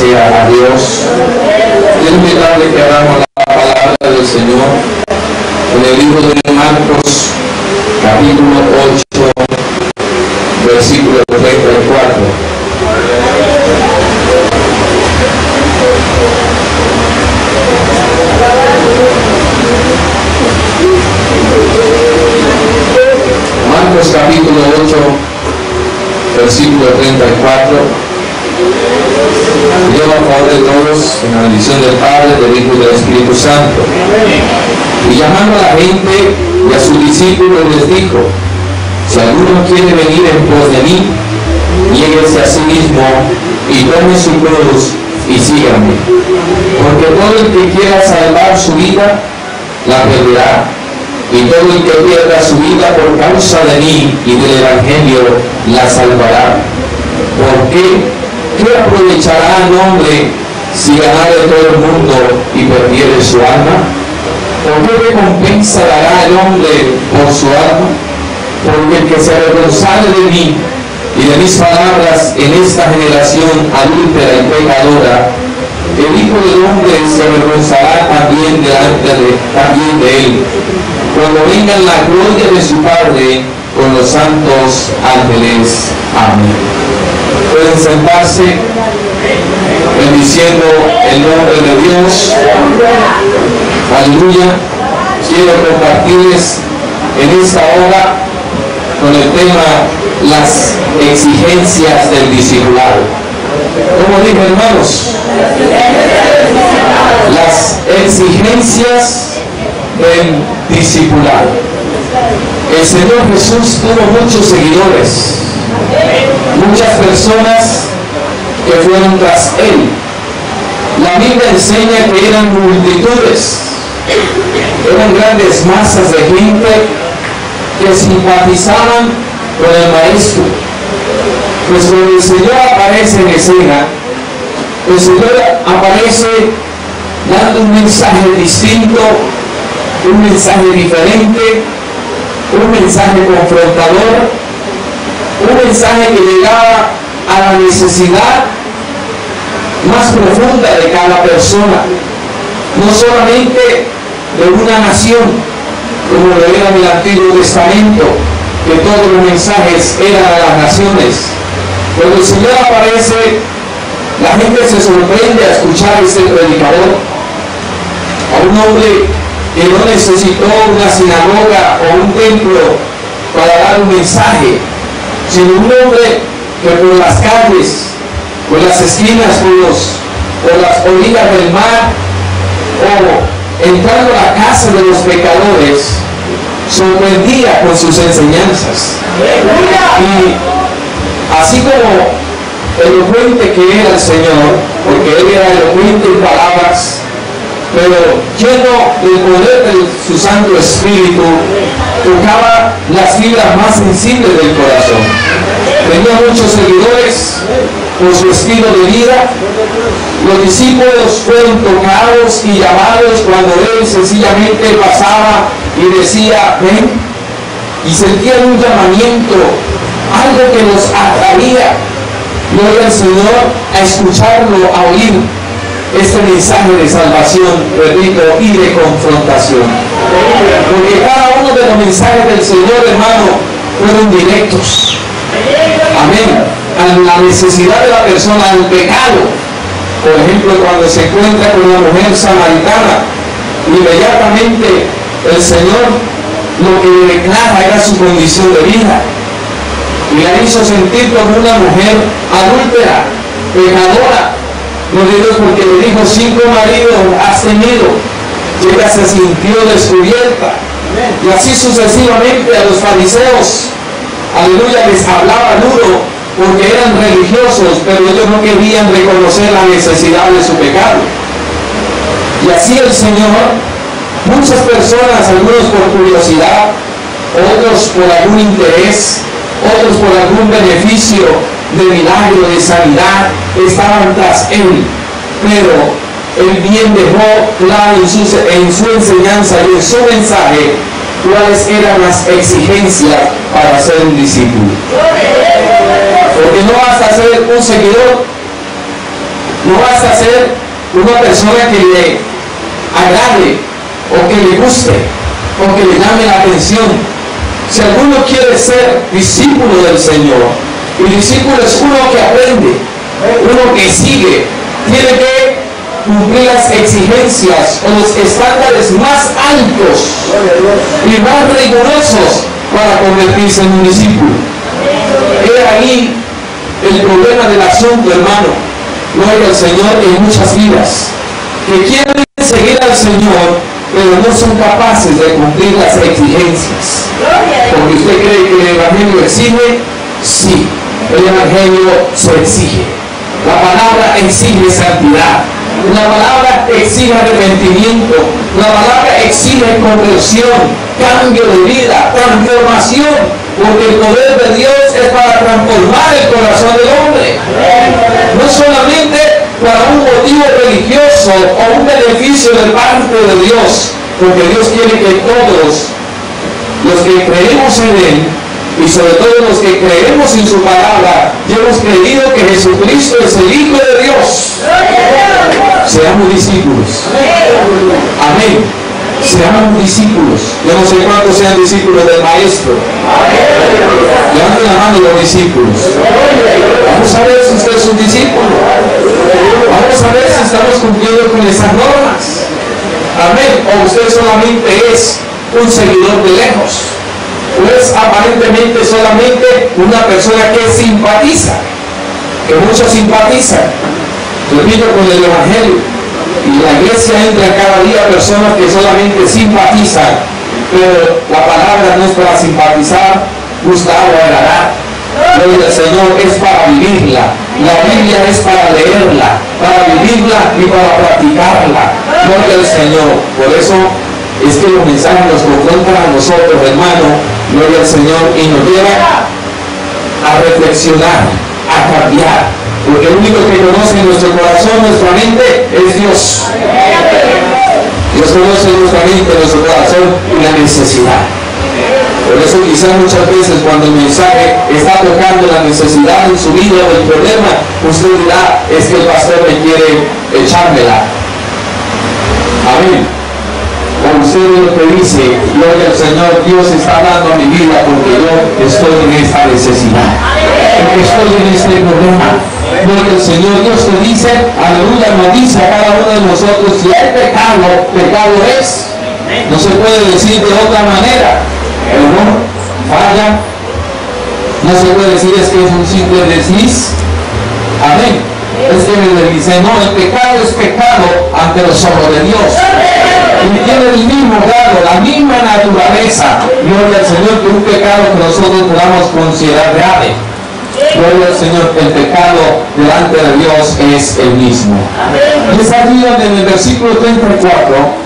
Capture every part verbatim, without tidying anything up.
sea a Dios. Quiero invitarle que hagamos la palabra del Señor en el libro de Marcos, capítulo ocho, versículo treinta y cuatro. Marcos capítulo ocho, versículo treinta y cuatro. Lleva a favor de todos en la bendición del Padre, del Hijo y del Espíritu Santo. Y llamando a la gente y a sus discípulos les dijo: si alguno quiere venir en pos de mí, niéguese a sí mismo y tome su cruz y sígame. Porque todo el que quiera salvar su vida, la perderá. Y todo el que pierda su vida por causa de mí y del Evangelio, la salvará. ¿Por qué? ¿Qué aprovechará al hombre si ganare todo el mundo y perdiere su alma? ¿O qué recompensa dará el hombre por su alma? Porque el que se avergonzare de mí y de mis palabras en esta generación adúltera y pecadora, el Hijo del Hombre se avergonzará también delante de, también de él, cuando venga en la gloria de su Padre con los santos ángeles. Amén. Pueden sentarse, bendiciendo el nombre de Dios. Aleluya. Quiero compartirles en esta hora con el tema las exigencias del discipulado. ¿Cómo digo, hermanos? Las exigencias del discipulado. El Señor Jesús tuvo muchos seguidores, muchas personas que fueron tras Él. La Biblia enseña que eran multitudes, eran grandes masas de gente que simpatizaban con el Maestro. Pues cuando el Señor aparece en escena, el Señor aparece dando un mensaje distinto, un mensaje diferente, un mensaje confrontador, un mensaje que llegaba a la necesidad más profunda de cada persona, no solamente de una nación, como lo era en el Antiguo Testamento, que todos los mensajes eran a las naciones. Cuando el Señor aparece, la gente se sorprende a escuchar a este predicador, a un hombre que no necesitó una sinagoga o un templo para dar un mensaje, sino un hombre que por las calles, por las esquinas, por, los, por las orillas del mar, o entrando a la casa de los pecadores, sorprendía con sus enseñanzas. Y así como elocuente que era el Señor, porque Él era elocuente en palabras, pero lleno del poder de su Santo Espíritu, tocaba las fibras más sensibles del corazón. Tenía muchos seguidores por su estilo de vida. Los discípulos fueron tocados y llamados cuando Él sencillamente pasaba y decía: ven, y sentían un llamamiento, algo que los atraía. Gloria al Señor, a escucharlo, a oír este mensaje de salvación, repito, y de confrontación. Porque cada uno de los mensajes del Señor, hermano, fueron directos. Amén. A la necesidad de la persona, al pecado. Por ejemplo, cuando se encuentra con una mujer samaritana, inmediatamente el Señor lo que le declara era su condición de vida. Y la hizo sentir como una mujer adúltera, pecadora. No digo porque le dijo: cinco maridos has tenido. Y ella se sintió descubierta. Y así sucesivamente a los fariseos, aleluya, les hablaba duro porque eran religiosos, pero ellos no querían reconocer la necesidad de su pecado. Y así el Señor, muchas personas, algunos por curiosidad, otros por algún interés, otros por algún beneficio de milagro, de sanidad, estaban tras Él. Pero Él bien dejó claro en su, en su enseñanza y en su mensaje cuáles eran las exigencias para ser un discípulo. Porque no basta ser un seguidor, No basta ser una persona que le agrade o que le guste o que le llame la atención. Si alguno quiere ser discípulo del Señor, y discípulo es uno que aprende, uno que sigue, tiene que cumplir las exigencias o los estándares más altos y más rigurosos para convertirse en un discípulo. He ahí el problema del asunto, hermano. Gloria al Señor, en muchas vidas que quieren seguir al Señor, pero no son capaces de cumplir las exigencias. Porque usted cree que el Evangelio exige, sí, el Evangelio se exige. La palabra exige santidad. La palabra exige arrepentimiento. La palabra exige conversión, cambio de vida, transformación. Porque el poder de Dios es para transformar el corazón del hombre. No solamente para un motivo religioso o un beneficio de parte de Dios. Porque Dios quiere que todos los que creemos en Él, y sobre todo los que creemos en su palabra, y hemos creído que Jesucristo es el Hijo de Dios, seamos discípulos. Amén. Seamos discípulos. Yo no sé cuántos sean discípulos del Maestro. Levanten la mano los discípulos. Vamos a ver si usted es un discípulo. Vamos a ver si estamos cumpliendo con esas normas. Amén. O usted solamente es un seguidor de lejos. O es aparentemente solamente una persona que simpatiza, que muchos simpatizan, repito, con el Evangelio. Y la iglesia entra cada día personas que solamente simpatizan, pero la palabra no es para simpatizar, gustar o agradar. Gloria al Señor, es para vivirla. La Biblia es para leerla, para vivirla y para practicarla. Gloria al Señor. Por eso es que los mensajes nos confrontan a nosotros, hermano. Gloria al Señor, y nos lleva a reflexionar, a cambiar. Porque el único que conoce nuestro corazón, nuestra mente, es Dios. Dios conoce nuestra mente, nuestro corazón y la necesidad. Por eso quizás muchas veces cuando el mensaje está tocando la necesidad en su vida o el problema, usted dirá, es que el pastor me quiere echármela. Amén. O usted lo que dice, gloria al Señor, Dios está dando a mi vida porque yo estoy en esta necesidad, porque estoy en este problema. Gloria al Señor, Dios te dice, aleluya, nos dice a cada uno de nosotros, si hay pecado, pecado es. No se puede decir de otra manera. Error, falla. No se puede decir es que es un simple desliz. Amén. Es que me deslice. No, el pecado es pecado ante los ojos de Dios. Y tiene el mismo grado, la misma naturaleza. Gloria al Señor, que un pecado que nosotros podamos considerar grave. Gloria al Señor, el pecado delante de Dios es el mismo. Y es allí donde en el versículo treinta y cuatro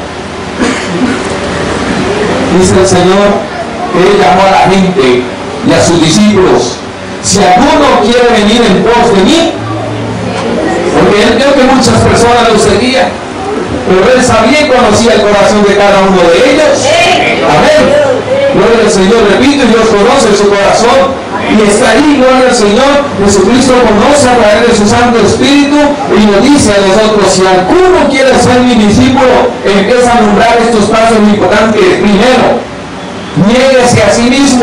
dice el Señor que Él llamó a la gente y a sus discípulos: si alguno quiere venir en pos de mí, porque Él vio que muchas personas lo seguían, pero Él sabía y conocía el corazón de cada uno de ellos. Amén. Gloria al Señor, repito, Dios conoce su corazón y está ahí. Gloria al Señor. Jesucristo conoce a través de su Santo Espíritu y nos dice a nosotros: si alguno quiere ser mi discípulo, empieza a nombrar estos pasos importantes. Primero, niéguese a sí mismo,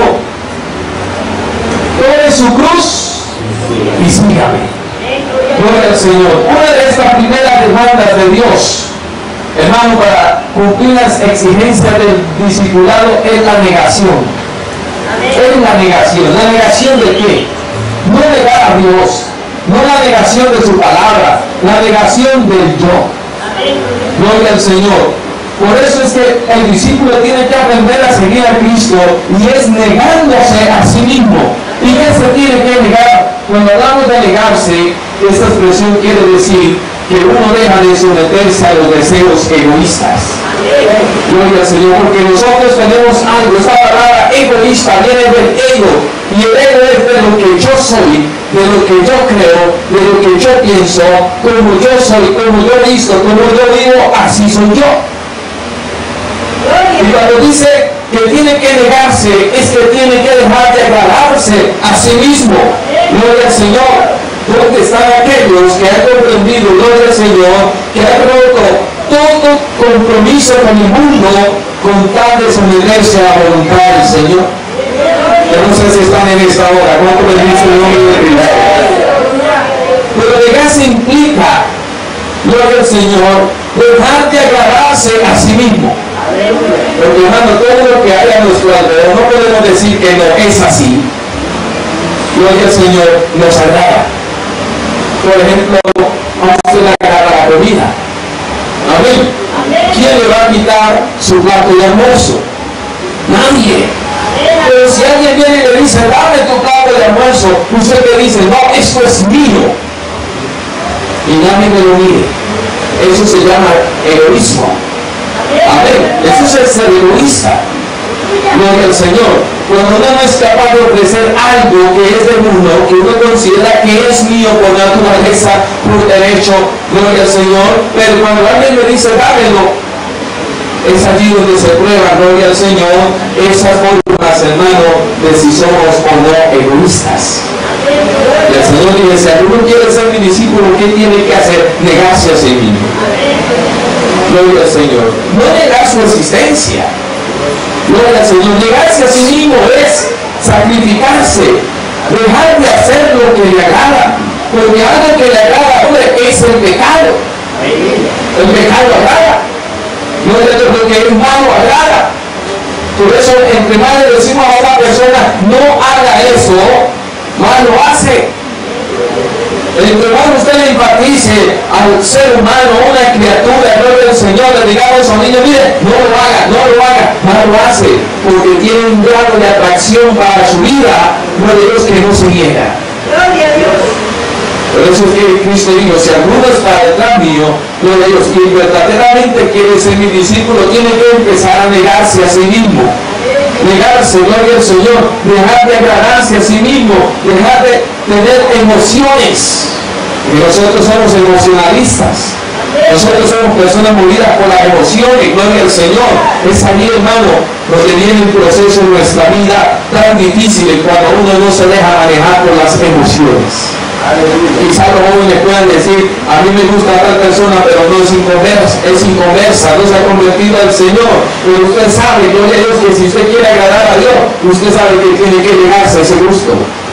tome su cruz y sígame. Gloria al Señor. Una de estas primeras demandas de Dios, hermano, para cumplir las exigencias del discipulado es la negación. Es la negación. ¿La negación de qué? No negar a Dios, no la negación de su palabra, la negación del yo. Gloria al Señor. Por eso es que el discípulo tiene que aprender a seguir a Cristo y es negándose a sí mismo. ¿Y qué se tiene que negar? Cuando hablamos de negarse, esta expresión quiere decir que uno deja de someterse a los deseos egoístas. Gloria al Señor, porque nosotros tenemos algo, esta palabra egoísta viene del ego, y el ego es de lo que yo soy, de lo que yo creo, de lo que yo pienso, como yo soy, como yo visto, como yo vivo, así soy yo. Y cuando dice que tiene que negarse, es que tiene que dejar de agradarse a sí mismo. Gloria al Señor. ¿Dónde están aquellos que han comprendido, gloria al Señor, que han roto todo compromiso con el mundo con tal de someterse a la voluntad del Señor? Yo no sé si están en esta hora. ¿Cuánto bendice el nombre de Cristo? Pero negarse implica, gloria al Señor, dejar de agradarse a sí mismo. Porque, hermano, todo lo que hay a nuestro alrededor, no podemos decir que no es así. Gloria al Señor, nos agrada. Por ejemplo, a usted le agrada la comida. Amén. ¿Quién le va a quitar su plato de almuerzo? Nadie. Pero si alguien viene y le dice, dame tu plato de almuerzo, usted le dice, no, esto es mío. Y nadie me lo mire. Eso se llama egoísmo. Amén. Eso es ser egoísta. Gloria al Señor. Cuando uno no es capaz de ofrecer algo que es del mundo, que uno considera que es mío por naturaleza, por derecho, gloria al Señor, pero cuando alguien me dice, dámelo, es allí donde se prueba, gloria al Señor, esas formas, hermano, de si somos o no egoístas. Y el Señor dice, si alguno quiere ser mi discípulo, ¿qué tiene que hacer? Negarse a sí mismo. Gloria al Señor. No negar su existencia. Gloria al Señor. Negarse a sí mismo es sacrificarse, dejar de hacer lo que le agrada, porque algo que le agrada a uno es el pecado. El pecado agrada. Gloria a Dios, lo que es malo agrada. Por eso, entre más le decimos a una persona, no haga eso, más lo hace. Entre más usted le enfatice al ser humano, una criatura, gloria al Señor, le digamos a un niño, mire, no lo haga, no lo haga, más lo hace, porque tiene un grado de atracción para su vida, gloria a Dios, que no se niega. Gloria a Dios. Por eso es que Cristo dijo, si alguno está detrás mío, gloria a Dios, y verdaderamente quiere ser mi discípulo, tiene que empezar a negarse a sí mismo. Negarse, gloria al Señor, dejar de agradarse a sí mismo, dejar de tener emociones. Y nosotros somos emocionalistas. Nosotros somos personas movidas por las emociones, gloria al Señor. Es allí, hermano, donde viene un proceso en nuestra vida tan difícil cuando uno no se deja manejar por las emociones. Quizás los jóvenes puedan decir, a mí me gusta tal persona, pero no es inconversa, es inconversa, no se ha convertido al Señor. Pero usted sabe, gloria a Dios, que si usted quiere agradar a Dios, usted sabe que tiene que llegarse a ese gusto.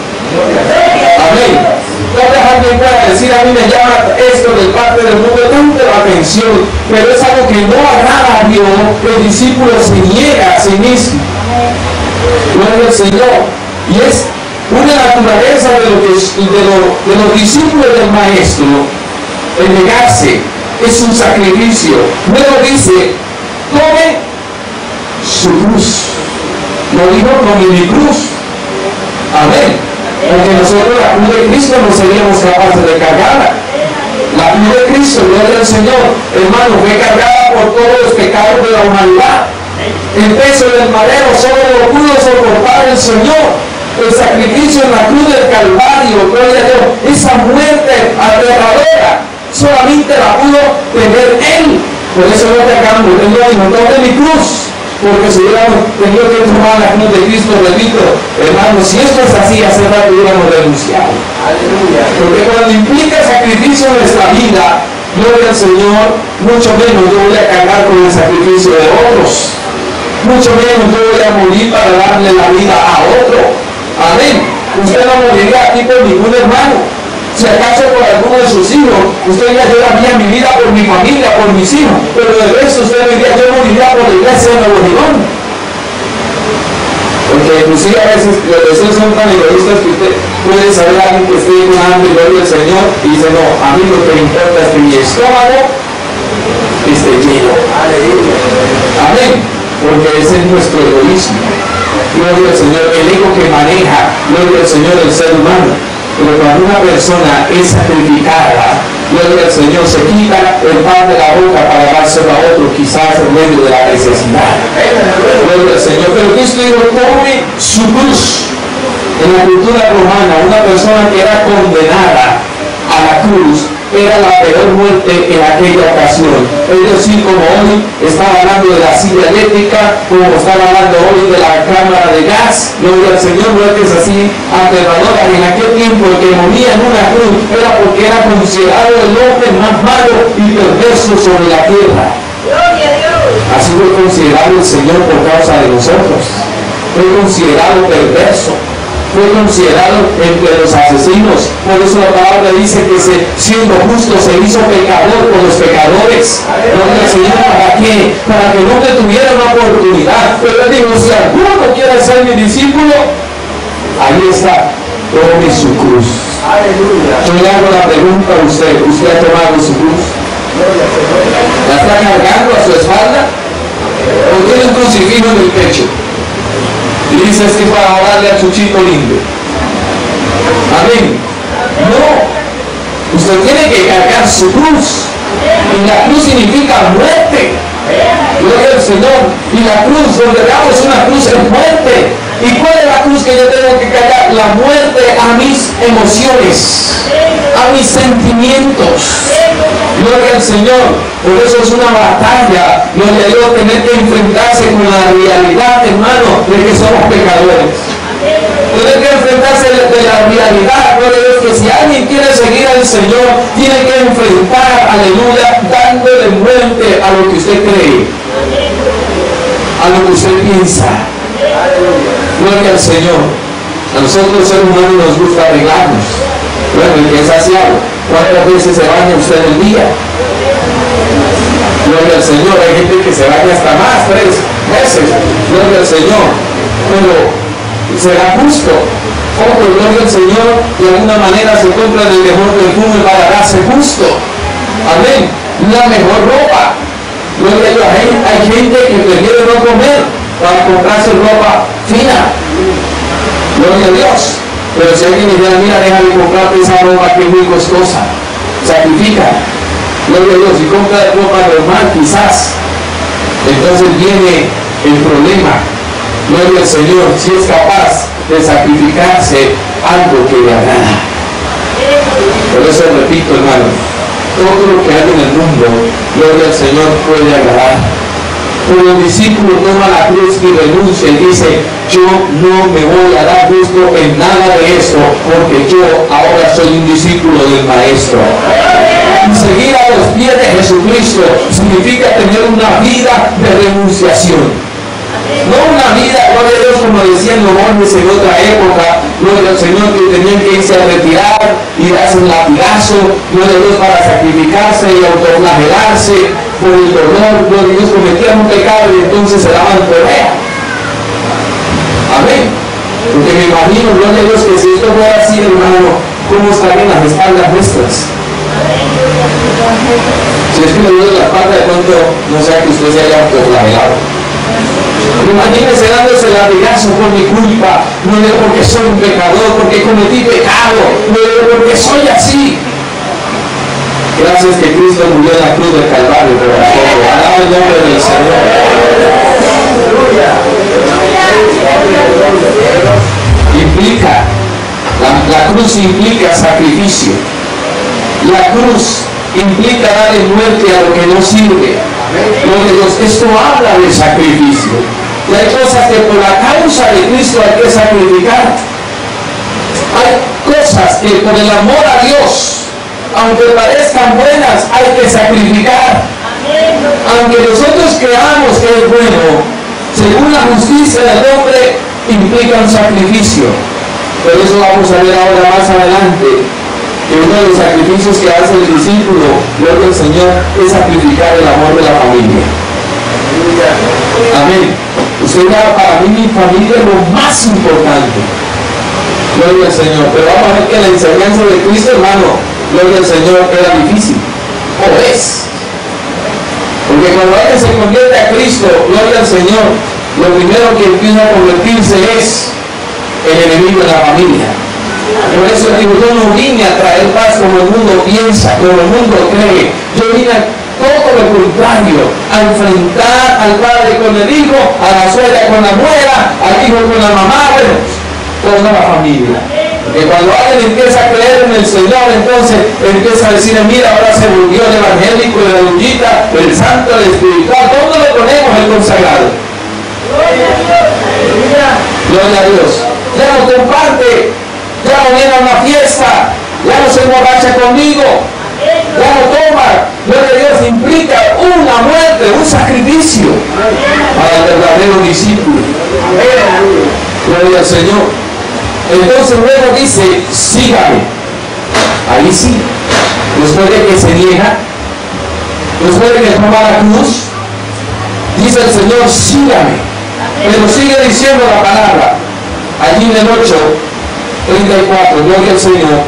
Amén. Tal vez alguien pueda decir, a mí me llama esto del parte del mundo tanto la atención, pero es algo que no agrada a Dios. El discípulo se niega a sí mismo. Gloria al Señor. Y es una naturaleza de, lo que, de, lo, de los discípulos del Maestro. El negarse es un sacrificio. Luego dice, tome su cruz. Lo dijo, tome mi cruz. Amén. Porque nosotros la cruz de Cristo no seríamos capaces de cargarla. La cruz de Cristo, gloria al Señor, hermano, fue cargada por todos los pecados de la humanidad. El peso del madero solo lo pudo soportar el Señor. El sacrificio en la cruz del Calvario, gloria a Dios, esa muerte aterradora, solamente la pudo tener Él. Por eso no cargamos, Él no dijo, tome mi cruz. Porque si hubiéramos tenido que tomar la cruz de Cristo, repito, hermano, si esto es así, hace rato hubiéramos renunciado. Aleluya. Porque cuando implica sacrificio en nuestra vida, gloria al Señor, mucho menos yo voy a cargar con el sacrificio de otros. Mucho menos yo voy a morir para darle la vida a otro. Amén. Usted no moriría aquí por ningún hermano. Si acaso por alguno de sus hijos, usted ya yo daría mi vida por mi familia, por mis hijos, pero de resto usted diría, yo moriría por la iglesia de Nuevo León. Porque inclusive a veces los deseos son tan egoístas que usted puede saber a alguien que esté con hambre y gloria al Señor y dice, no, a mí lo que me importa es que mi estómago esté lleno. Amén. Porque ese es nuestro egoísmo. Gloria al Señor, el ego que maneja, gloria al Señor, el ser humano. Pero cuando una persona es sacrificada, gloria al Señor, se quita el pan de la boca para dárselo a otro, quizás en medio de la necesidad. Gloria al Señor. Pero Cristo dijo, tome su cruz. En la cultura romana, una persona que era condenada a la cruz era la peor muerte en aquella ocasión. Es decir, como hoy estaba hablando de la silla eléctrica, como estaba hablando hoy de la cámara de gas, gloria al Señor, muertes así aterradoras. En aquel tiempo el que moría en una cruz era porque era considerado el hombre más malo y perverso sobre la tierra. Así fue considerado el Señor por causa de nosotros. Fue considerado perverso, fue considerado entre los asesinos. Por eso la palabra dice que se, siendo justo se hizo pecador por los pecadores. Gloria al Señor, ¿para qué? Para que no te tuviera una oportunidad. Pero él dijo, si alguno quiere ser mi discípulo, ahí está, tome su cruz. Yo le hago la pregunta a usted, ¿usted ha tomado su cruz? ¿La está cargando a su espalda? ¿O tiene un crucifijo en el pecho? Y dice, es que para orarle a Chuchito lindo. Amén. No. Usted tiene que cargar su cruz. Y la cruz significa muerte. Gloria al Señor. Y la cruz, donde veamos una cruz, es muerte. ¿Y cuál es la cruz que yo tengo que cargar? La muerte a mis emociones, a mis sentimientos. Gloria al Señor. Por eso es una batalla, gloria a Dios, tener que enfrentarse con la realidad, hermano, de que somos pecadores. Tener que enfrentarse de la realidad, gloria a Dios, que si alguien quiere seguir al Señor, tiene que enfrentar, aleluya, dándole muerte a lo que usted cree, a lo que usted piensa. Gloria al Señor. A nosotros seres humanos nos gusta arreglarnos. Bueno, el que es saciado, ¿cuántas veces se baña usted en el día? Gloria al Señor. Hay gente que se baña hasta más, tres veces. Gloria al Señor. Pero será justo. Ojo, gloria al Señor, de alguna manera se compra el mejor perfume para darse justo. Amén. La mejor ropa. Gloria a Dios. Hay, hay gente que prefiere no comer para comprarse ropa fina. Gloria a Dios. Pero si alguien le dice, mira, deja de comprarte esa ropa que es muy costosa, sacrifica. Gloria a Dios. Si compra ropa normal, quizás, entonces viene el problema. Gloria al Señor. Si es capaz de sacrificarse algo que le agrada. Por eso repito, hermano, todo lo que hay en el mundo, gloria al Señor, puede agradar. Pero el discípulo toma la cruz y renuncia y dice, yo no me voy a dar gusto en nada de esto, porque yo ahora soy un discípulo del Maestro. Y seguir a los pies de Jesucristo significa tener una vida de renunciación. No una vida, gloria a Dios, como decían los hombres en otra época, gloria al Señor, que tenían que irse a retirar y darse un latigazo, gloria a Dios, para sacrificarse y autoflagelarse por el dolor, gloria a Dios, cometían un pecado y entonces se daban pelea. Amén. Porque me imagino, gloria a Dios, que si esto fuera así, hermano, ¿cómo estarían las espaldas nuestras? Si es que le duele la espalda, de pronto no sea que usted se haya autoflagelado. Imagínese dándose el latigazo por mi culpa, no es porque soy un pecador, porque cometí pecado, no es porque soy así. Gracias que Cristo murió en la cruz del Calvario, pero alaba el nombre del Señor. Implica, la, la cruz implica sacrificio. La cruz implica darle muerte a lo que no sirve. Dios, esto habla de sacrificio. Y hay cosas que por la causa de Cristo hay que sacrificar. Hay cosas que por el amor a Dios, aunque parezcan buenas, hay que sacrificar. Aunque nosotros creamos que es bueno, según la justicia del hombre, implica un sacrificio. Por eso vamos a ver ahora más adelante que uno de los sacrificios que hace el discípulo, gloria al Señor, es sacrificar el amor de la familia. Amén. Usted ya, para mí mi familia es lo más importante. Gloria al Señor. Pero vamos a ver que la enseñanza de Cristo, hermano, gloria al Señor, era difícil. O es. Porque cuando alguien se convierte a Cristo, gloria al Señor, lo primero que empieza a convertirse es el enemigo de la familia. Por eso digo, yo no vine a traer paz como el mundo piensa, como el mundo cree. Yo vine a todo lo contrario, a enfrentar al padre con el hijo, a la suegra con la nuera, al hijo con la mamá, bueno, toda la familia. Que cuando alguien empieza a creer en el Señor, entonces empieza a decir, mira, ahora se volvió el evangélico, el erudita, el santo, el espiritual. ¿Dónde le ponemos el consagrado? Gloria a Dios. Ya no comparte, ya no viene a una fiesta, ya no se emborracha conmigo, ya no toma. Gloria a Dios, implica una muerte, un sacrificio para el verdadero discípulo. Gloria al Señor. Entonces luego dice, sígame. Ahí sí. Después de que se niega, después de que toma la cruz, dice el Señor, sígame. Pero sigue diciendo la palabra. Allí en el ocho, treinta y cuatro, gloria al Señor.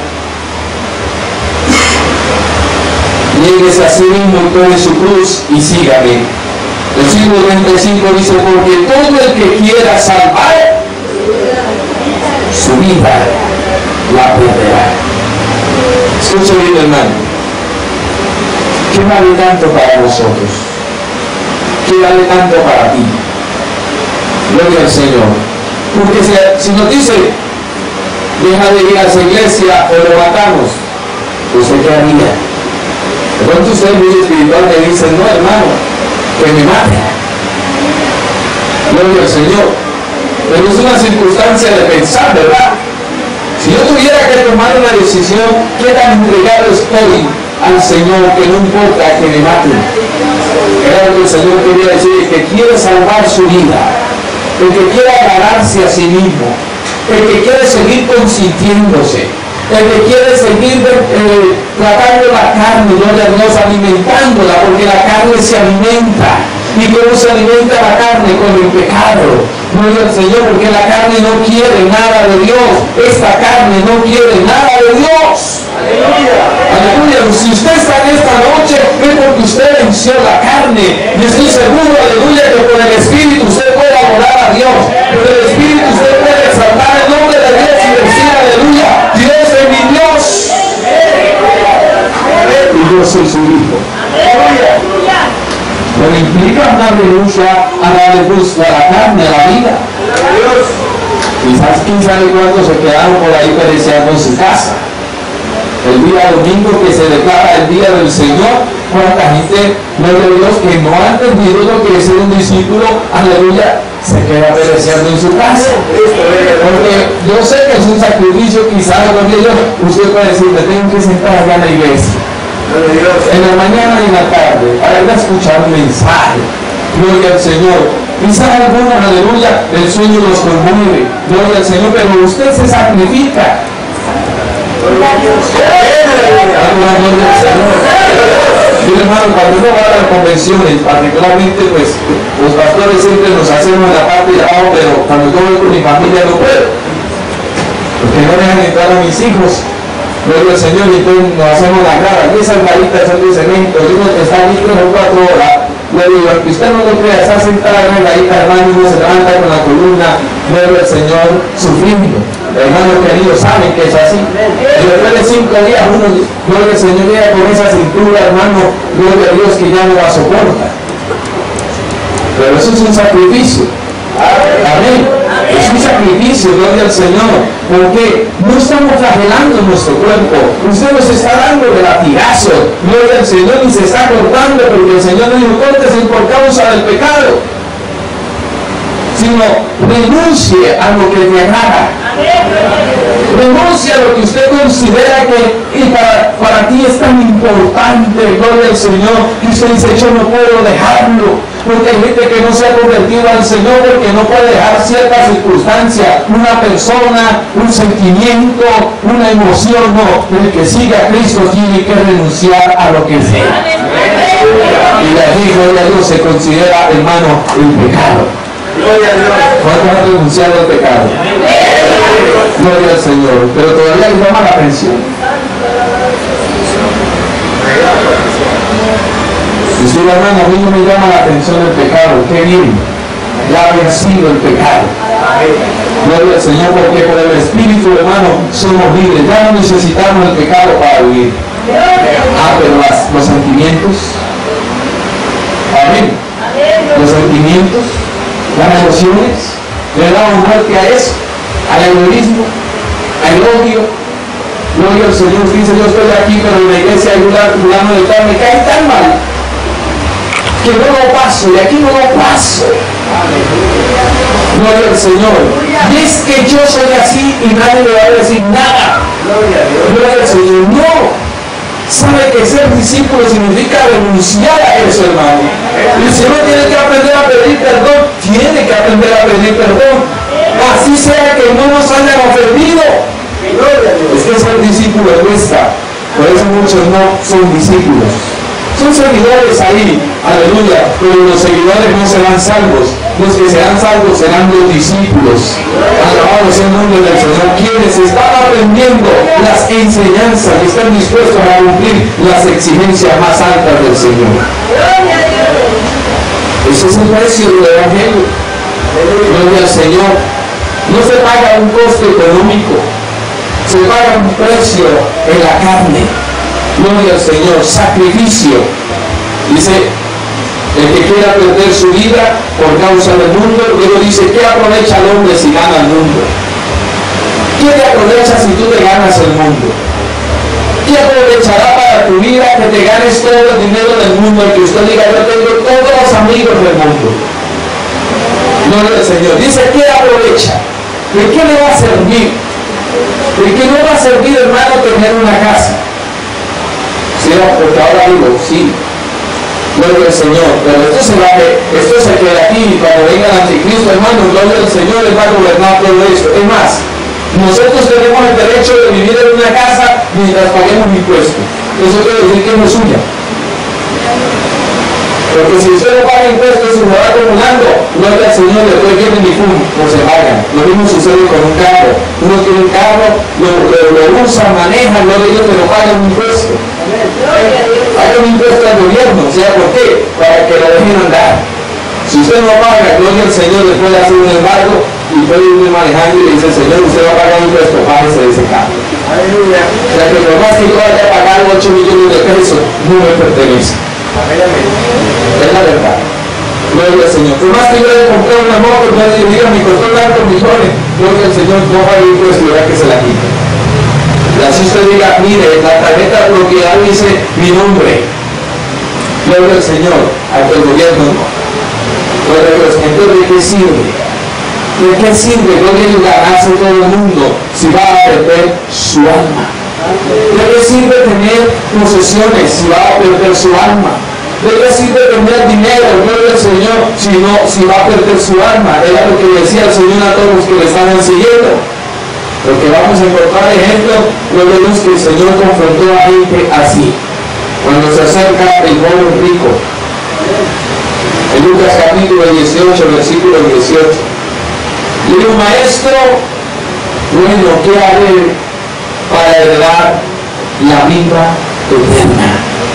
Lléguese a sí mismo y tome su cruz y sígame. Versículo treinta y cinco dice, porque todo el que quiera salvar su vida la perderá. Escucha bien, hermano. ¿Qué vale tanto para nosotros? ¿Qué vale tanto para ti? Gloria al Señor. Porque si, si nos dice, deja de ir a esa iglesia o lo matamos, ¿usted qué haría? De pronto usted es muy espiritual que dice, no, hermano, que me mate. Gloria al Señor. Pero es una circunstancia de pensar, ¿verdad? Si yo tuviera que tomar una decisión, ¿qué tan entregado estoy al Señor que no importa que me maten? Era lo que el Señor quería decir, el que quiere salvar su vida, el que quiere ganarse a sí mismo, el que quiere seguir consintiéndose, el que quiere seguir eh, tratando la carne, gloria a Dios, alimentándola, porque la carne se alimenta. ¿Y cómo se alimenta la carne? Con el pecado. Gloria al Señor, porque la carne no quiere nada de Dios. Esta carne no quiere nada de Dios. Aleluya. Aleluya. Si usted está en esta noche, es porque usted venció la carne. Y estoy seguro, aleluya, que con el Espíritu usted puede adorar a Dios. Con el Espíritu usted puede exaltar el nombre de Dios y decir, aleluya, Dios es mi Dios. Y yo soy su hijo. Aleluya. Pero implica una renuncia a darle gusto a la carne, a la vida. Quizás quién sabe cuántos se quedaron por ahí pereciendo en su casa. El día domingo que se declara el día del Señor, cuánta gente, gloria a Dios, que no ha entendido lo que es ser un discípulo, aleluya, se queda pereciendo en su casa. Porque yo sé que es un sacrificio, quizás, gloria a Dios, usted puede decir, me tengo que sentar allá en la iglesia, en la mañana y en la tarde, para ir a escuchar un mensaje. Gloria al Señor. Quizás algunos, aleluya, el sueño los conmueve. Gloria al Señor, pero usted se sacrifica. Gloria a Dios. Gloria al Señor. Yo, hermano, cuando uno va a las convenciones, particularmente, pues, los pastores siempre nos hacemos la parte de abajo, pero cuando yo voy con mi familia no puedo. Porque no dejan entrar a mis hijos. Gloria al Señor, y entonces nos hacemos la cara. Y esas garitas son de cemento, y uno está allí tres o cuatro horas. Le digo, que usted no lo crea, está sentada en la garita, hermano, uno se levanta con la columna, gloria al Señor, sufriendo. Hermanos queridos, saben que es así. Y después de cinco días, uno, gloria al Señor, llega con esa cintura, hermano, gloria a Dios, que ya no la soporta. Pero eso es un sacrificio. Amén. Es un sacrificio, gloria al Señor, porque no estamos flagelando nuestro cuerpo. Usted nos está dando de latigazos, gloria al Señor, y se está cortando, porque el Señor no dijo, córtese por causa del pecado, sino renuncie a lo que le agrada. Renuncie a lo que usted considera que y para, para ti es tan importante, gloria al Señor, y usted dice, yo no puedo dejarlo, porque hay gente que no se ha convertido al Señor porque no puede dejar cierta circunstancia, una persona, un sentimiento, una emoción. No, el que siga a Cristo tiene que renunciar a lo que sea. Y de allí, gloria a Dios, se considera, hermano, el pecado. ¿Cuántos han renunciado al pecado? Gloria al Señor. Pero todavía les llama la atención. Y si la hermana, a mí no me llama la atención el pecado. Qué bien. Ya ha vencido el pecado. Gloria al Señor, porque por el Espíritu, hermano, somos libres. Ya no necesitamos el pecado para vivir. Ah, pero las, los sentimientos. Amén. Los sentimientos, las emociones, le damos muerte a eso, al egoísmo, Hay odio. Gloria al Señor. Dice, yo estoy aquí, pero en la iglesia hay un fulano de tal, me cae tan mal que no lo paso, y aquí no lo paso. Gloria al Señor. Y es que yo soy así y nadie me va a decir nada. Gloria al Señor. No. Sabe que ser discípulo significa renunciar a eso, hermano. Y si uno tiene que aprender a pedir perdón, tiene que aprender a pedir perdón. Así sea que no nos hayan ofendido. Es que ser discípulo cuesta. Por eso muchos no son discípulos. Son seguidores ahí, aleluya, pero los seguidores no serán salvos. Los que serán salvos serán los discípulos. Alabado sea el nombre del Señor, quienes están aprendiendo las enseñanzas y están dispuestos a cumplir las exigencias más altas del Señor. Ese es el precio del Evangelio. Gloria al Señor. No se paga un costo económico, se paga un precio en la carne. Gloria al Señor, sacrificio. Dice, el que quiera perder su vida por causa del mundo, luego dice, ¿qué aprovecha el hombre si gana el mundo? ¿Qué te aprovecha si tú te ganas el mundo? ¿Qué aprovechará para tu vida que te ganes todo el dinero del mundo y que usted diga, yo tengo todos los amigos del mundo? Gloria al Señor. Dice, ¿qué aprovecha? ¿De qué le va a servir? ¿De qué no va a servir, hermano, tener una casa? Sí, porque ahora digo, sí, gloria al Señor, pero esto se va a, esto se queda aquí, y cuando venga el anticristo, hermano, gloria al Señor, les va a gobernar todo esto. Es más, nosotros tenemos el derecho de vivir en una casa mientras paguemos impuestos. Eso quiere decir que no es suya. Porque si usted no paga impuestos y se va acumulando, gloria al Señor, después viene mi pum, no se pagan. Lo mismo sucede con un carro. Uno tiene un carro, lo, lo, lo usa, maneja, gloria a Dios, pero paga un impuesto. Hay un impuesto al gobierno, o sea, ¿por qué? Para que lo dejen andar. Si usted no paga, gloria al Señor, después de hacer un embargo y puede ir manejando y le dice, Señor, usted va a pagar un impuesto, bájese de ese carro. O sea, que por más que yo vaya a pagar ocho millones de pesos, no me pertenece. Es la verdad. Gloria al Señor. Por más que yo haya comprado una moto, no le diga, me costó tantos millones, gloria al Señor, no paga impuesto, verá que se la quita. Y así usted diga, mire, la tarjeta de propiedad dice mi nombre. Gloria al Señor, al que el gobierno no. Gloria a Dios. Entonces, ¿de qué sirve? ¿De qué sirve, gloria a Dios, ganarse todo el mundo si va a perder su alma? ¿De qué sirve tener posesiones si va a perder su alma? ¿De qué sirve tener dinero, gloria al Señor, si no, si va a perder su alma? Era lo que decía el Señor a todos los que le estaban siguiendo. Porque vamos a encontrar ejemplos, gloria a Dios, que el Señor confrontó a gente así. Cuando se acerca el joven rico. En Lucas capítulo dieciocho, versículo dieciocho. Y dijo, maestro, bueno, ¿qué haré para heredar la vida eterna?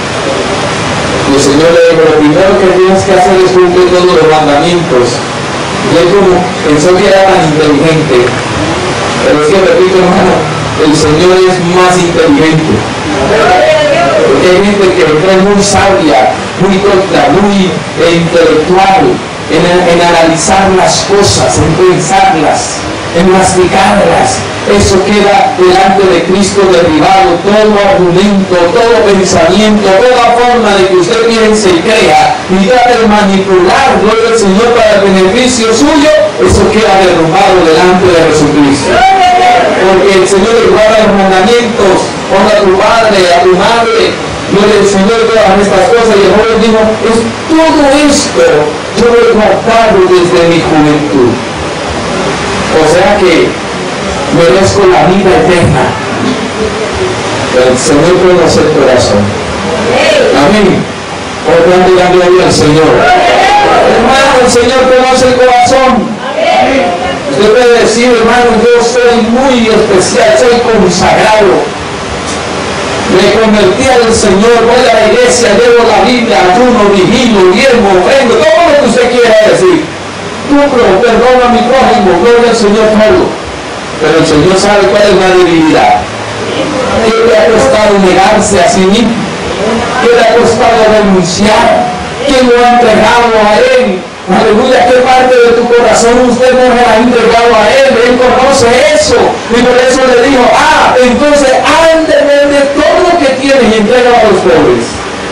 Y el Señor le dijo, lo primero que tienes que hacer es cumplir todos los mandamientos. Y él como pensó que era tan inteligente. Pero es que, repito, hermano, el Señor es más inteligente. Porque hay gente que es muy sabia, muy docta, muy eh, intelectual en, en analizar las cosas, en pensarlas, en masticarlas. Eso queda delante de Cristo derribado, todo argumento, todo pensamiento, toda forma de que usted piense y crea y trate de manipular, gloria al Señor, para el beneficio suyo, eso queda derrumbado delante de Jesucristo. Porque el Señor le guarda los mandamientos, honra a tu padre, a tu madre, gloria al Señor, todas estas cosas. Y el joven dijo, es todo esto yo lo he guardado desde mi juventud. O sea que merezco la vida eterna. El Señor conoce el corazón. Amén. Por tanto, la gloria al Señor. Hermano, el Señor conoce el corazón. Usted puede decir, hermano, yo soy muy especial, soy consagrado. Me convertí al Señor, voy a la iglesia, llevo la Biblia, ayuno, vigilo, diezmo, ofrendo, todo lo que usted quiera decir. Cumplo, perdona a mi prójimo, gloria al Señor todo. Pero el Señor sabe cuál es la debilidad. ¿Qué le ha costado negarse a sí mismo? ¿Qué le ha costado renunciar? ¿Quién lo ha entregado a Él? Aleluya, ¿qué parte de tu corazón usted no se ha entregado a Él? Él conoce eso. Y por eso le dijo, ah, entonces ande, vende todo lo que tienes y entrega a los pobres.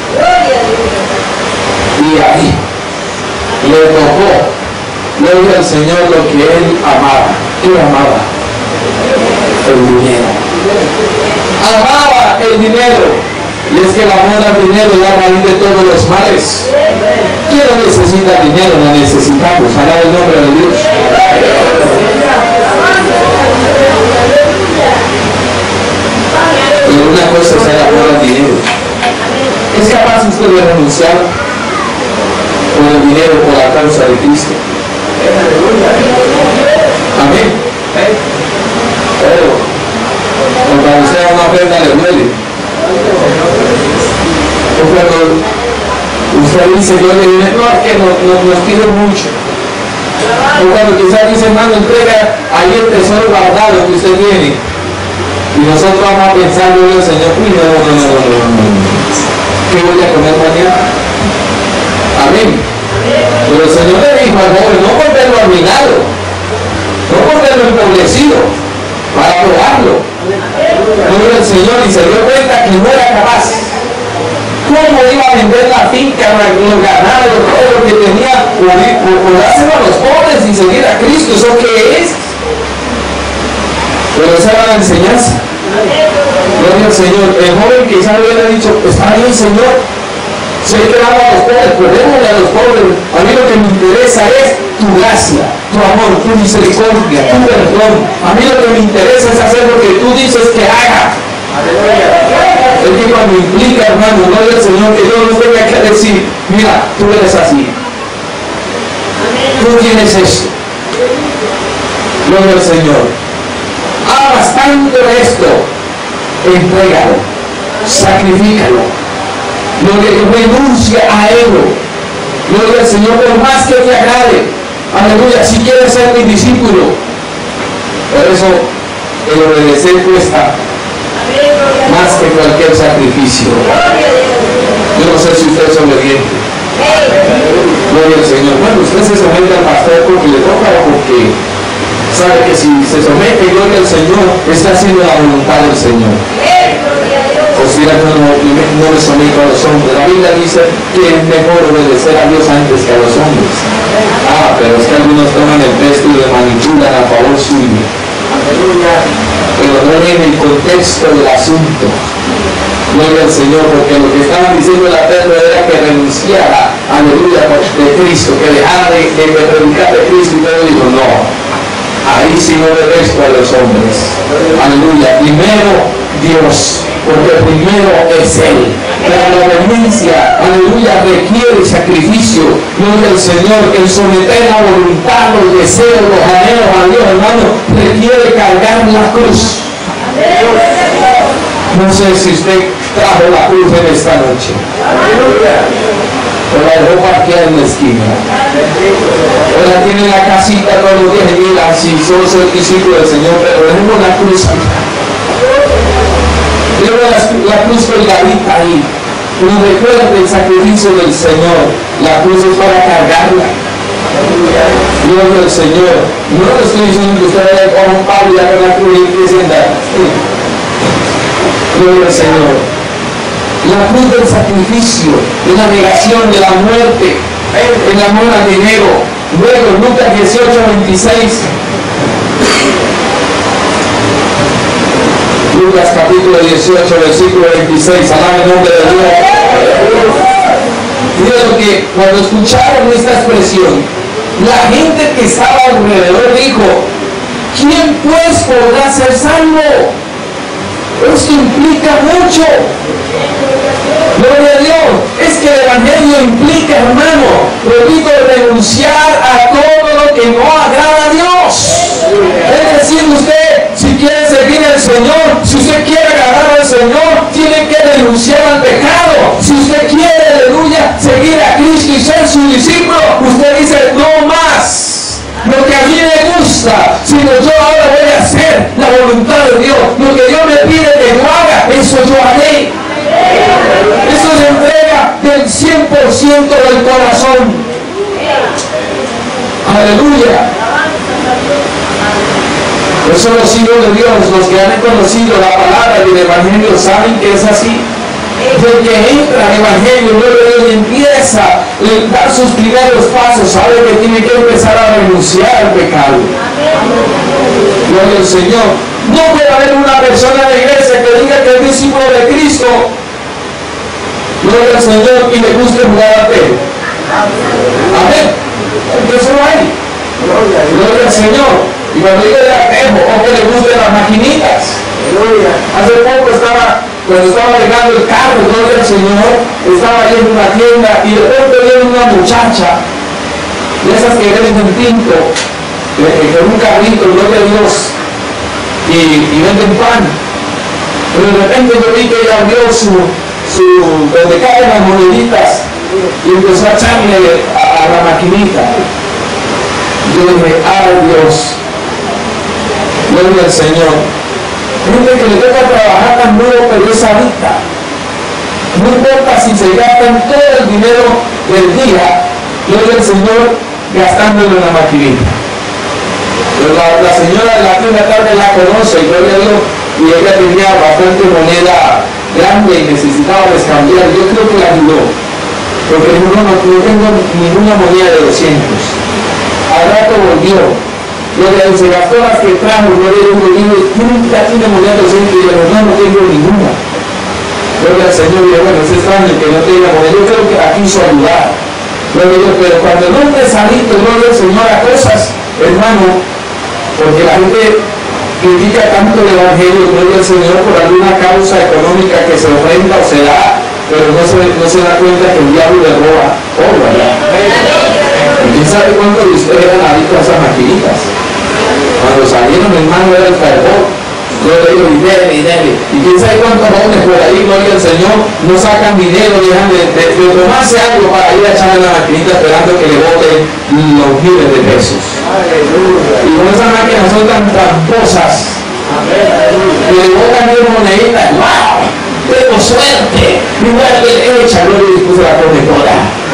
Y ahí le tocó, gloria al Señor, lo que Él amaba. ¿Qué amaba? El dinero. Amaba el dinero. Y es que el amor al dinero es la raíz de todos los males. ¿Quién no necesita dinero? Lo necesitamos. Alaba el nombre de Dios. Pero una cosa es el amor al dinero. ¿Es capaz usted de renunciar por el dinero por la causa de Cristo? Amén. Pero cuando usted a una ofrenda le duele. O cuando usted dice, yo le digo, no, es que nos, nos, nos pide mucho. O cuando quizás dice, hermano, entrega ahí el tesoro guardado que usted tiene. Y nosotros vamos a pensar, yo digo, Señor, uy, no, no, no, no, no, no. ¿Qué voy a comer mañana? Amén. Pero el Señor le dijo al joven, no por verlo arruinado, no por verlo empobrecido, para probarlo. Pero el Señor y se dio cuenta que no era capaz. ¿Cómo iba a vender la finca, los ganados, todo lo que tenía, por, por, por dárselo a los pobres y seguir a Cristo? ¿Eso qué es? Pero esa era la enseñanza. Gloria al Señor. El joven quizás le hubiera dicho, está bien, Señor, sé que damos a los pobres, pero démosle a los pobres. A mí lo que me interesa es tu gracia, tu amor, tu misericordia, tu perdón. A mí lo que me interesa es hacer lo que tú dices que haga. Es que cuando implica, hermano, gloria al Señor, que yo no tenga que decir, mira, tú eres así, tú tienes esto. Gloria al Señor. Amas tanto esto, entrégalo, sacrifícalo. Renuncia a ello. Gloria al Señor, por más que te agrade. Aleluya, si quieres ser mi discípulo. Por eso el obedecer cuesta más que cualquier sacrificio. Yo no sé si usted es obediente. Gloria al Señor. Bueno, usted se somete al pastor porque le toca o porque sabe que si se somete, gloria al Señor, está haciendo la voluntad del Señor. O si no, no, no le someto a los hombres. La Biblia dice que es mejor obedecer a Dios antes que a los hombres. Ah, pero es que algunos toman el texto y le manipulan a favor suyo. Pero no en el contexto del asunto. Gloria al Señor, porque lo que estaban diciendo la Pedro era que renunciara, aleluya, de Cristo, que dejara de, de, de predicar de Cristo, y Pedro dijo, no, ahí sí no le resto a los hombres. Aleluya, primero Dios, porque primero es Él. Pero la obediencia, aleluya, requiere sacrificio. Gloria al Señor, el someter la voluntad, los deseos, los anhelos a Dios, hermano, requiere cargar la cruz. No sé si usted trajo la cruz en esta noche. O la dejó parqueada en la esquina. O la tiene en la casita todos los días y mira, si solo soy discípulo del Señor, pero dejemos la cruz acá. Dejemos la, la cruz colgadita ahí. Nos recuerda el sacrificio del Señor. La cruz es para cargarla. Gloria al Señor. No le estoy diciendo que usted vaya con un palo y haga la cruz y empiece a andar. Gloria al Señor. La cruz del sacrificio, de la negación, de la muerte, el amor al dinero. Luego, Lucas dieciocho, veintiséis. Lucas capítulo dieciocho, versículo veintiséis. Alaba el nombre de Dios. Mira lo que cuando escucharon esta expresión, la gente que estaba alrededor dijo, ¿quién pues podrá ser salvo? Esto implica mucho. Gloria a Dios. Es que el Evangelio implica, hermano, repito, renunciar a todo lo que no agrada a Dios. Es decir, usted, si quiere servir al Señor, si usted quiere agradar al Señor, tiene que renunciar al pecado. Si usted quiere, aleluya, seguir a Cristo y ser su discípulo, usted dice, no más lo que a mí me gusta, sino yo ahora voy a hacer la voluntad de Dios. Lo que Dios me pide que yo haga, eso yo haré. Eso es entrega del cien por ciento del corazón. Aleluya. Por eso los hijos de Dios, los que han conocido la palabra del Evangelio, saben que es así. El que entra al Evangelio, luego empieza a dar sus primeros pasos, sabe que tiene que empezar a renunciar al pecado. Gloria al Señor. No puede haber una persona en la iglesia que diga que es discípulo de Cristo, gloria al Señor, y le guste jugar al pelo. Amén. Eso no hay. Gloria al Señor. Y cuando digo de arpejo, o que le gusten las maquinitas. Hace poco estaba, cuando estaba dejando el carro, gloria al Señor, estaba ahí en una tienda y de pronto viene una muchacha de esas que venden tinto, con un carrito, gloria a Dios, y, y venden pan. Pero de repente yo vi que ella abrió su, su donde caen las moneditas y empezó a echarle a, a la maquinita. Yo dije, ay Dios, gloria al Señor. Gente que le toca trabajar tan duro, pero es adicta. No importa si se gastan todo el dinero del día, gloria al Señor, gastándolo en la maquinita. Pero la, la señora de la tienda tarde la conoce, gloria a Dios, y ella tenía bastante moneda grande y necesitaba descambiar. Yo creo que la ayudó, porque dijo, no, no, no tengo ninguna moneda de doscientos. Al rato volvió. Gloria a Dios, se gastó las que trajo, gloria a Dios, le dijo, ya tiene moneda de doscientos, y yo no, no tengo ninguna. Gloria al Señor, y yo, bueno, es extraño que no tenga moneda. Yo creo que aquí hizo ayudar. Gloria a Dios, pero cuando no estés adicto, gloria al Señor, a cosas, hermano, porque la gente critica tanto el Evangelio, gloria al Señor, por alguna causa económica que se ofrenda o se da, pero no se, no se da cuenta que el diablo le roba oro allá. ¿Quién sabe cuántos de ustedes eran adictos a esas maquinitas? Cuando salieron, hermano, era el fervor. Yo le digo, y debe, y debe. Y quién sabe cuántos jóvenes por ahí, gloria al Señor, no sacan dinero, dejan de, de, de tomarse algo para ir a echar en la maquinita esperando que le boten los miles de pesos. Y con esas máquinas son tan tramposas que le botan de moneditas. ¡Wow! Tengo suerte. Primero que le echa, luego después se la pone toda.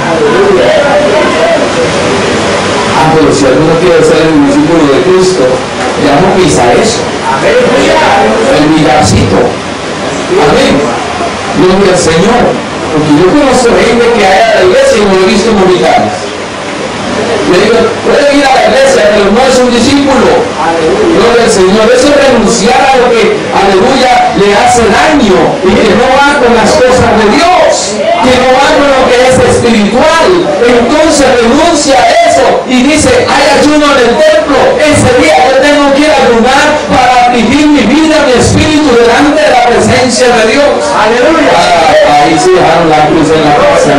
Ah, pero si alguno quiere ser el discípulo de Cristo, ya no pisa eso. El millarcito. Amén. Gloria al Señor. Porque yo conozco gente que hay a la iglesia y no he visto militares. Le digo, puede ir a la iglesia, pero no es un discípulo. Gloria al Señor. Eso es renunciar a lo que, aleluya, le hace daño y que no va con las cosas de Dios, que no va con lo que es espiritual. Entonces renuncia a eso y dice, hay ayuno en el templo. Ese día yo tengo que ir a ayunar para afligir mi vida, mi espíritu delante de la presencia de Dios. Aleluya. Ah, ahí se dejaron la cruz en la casa.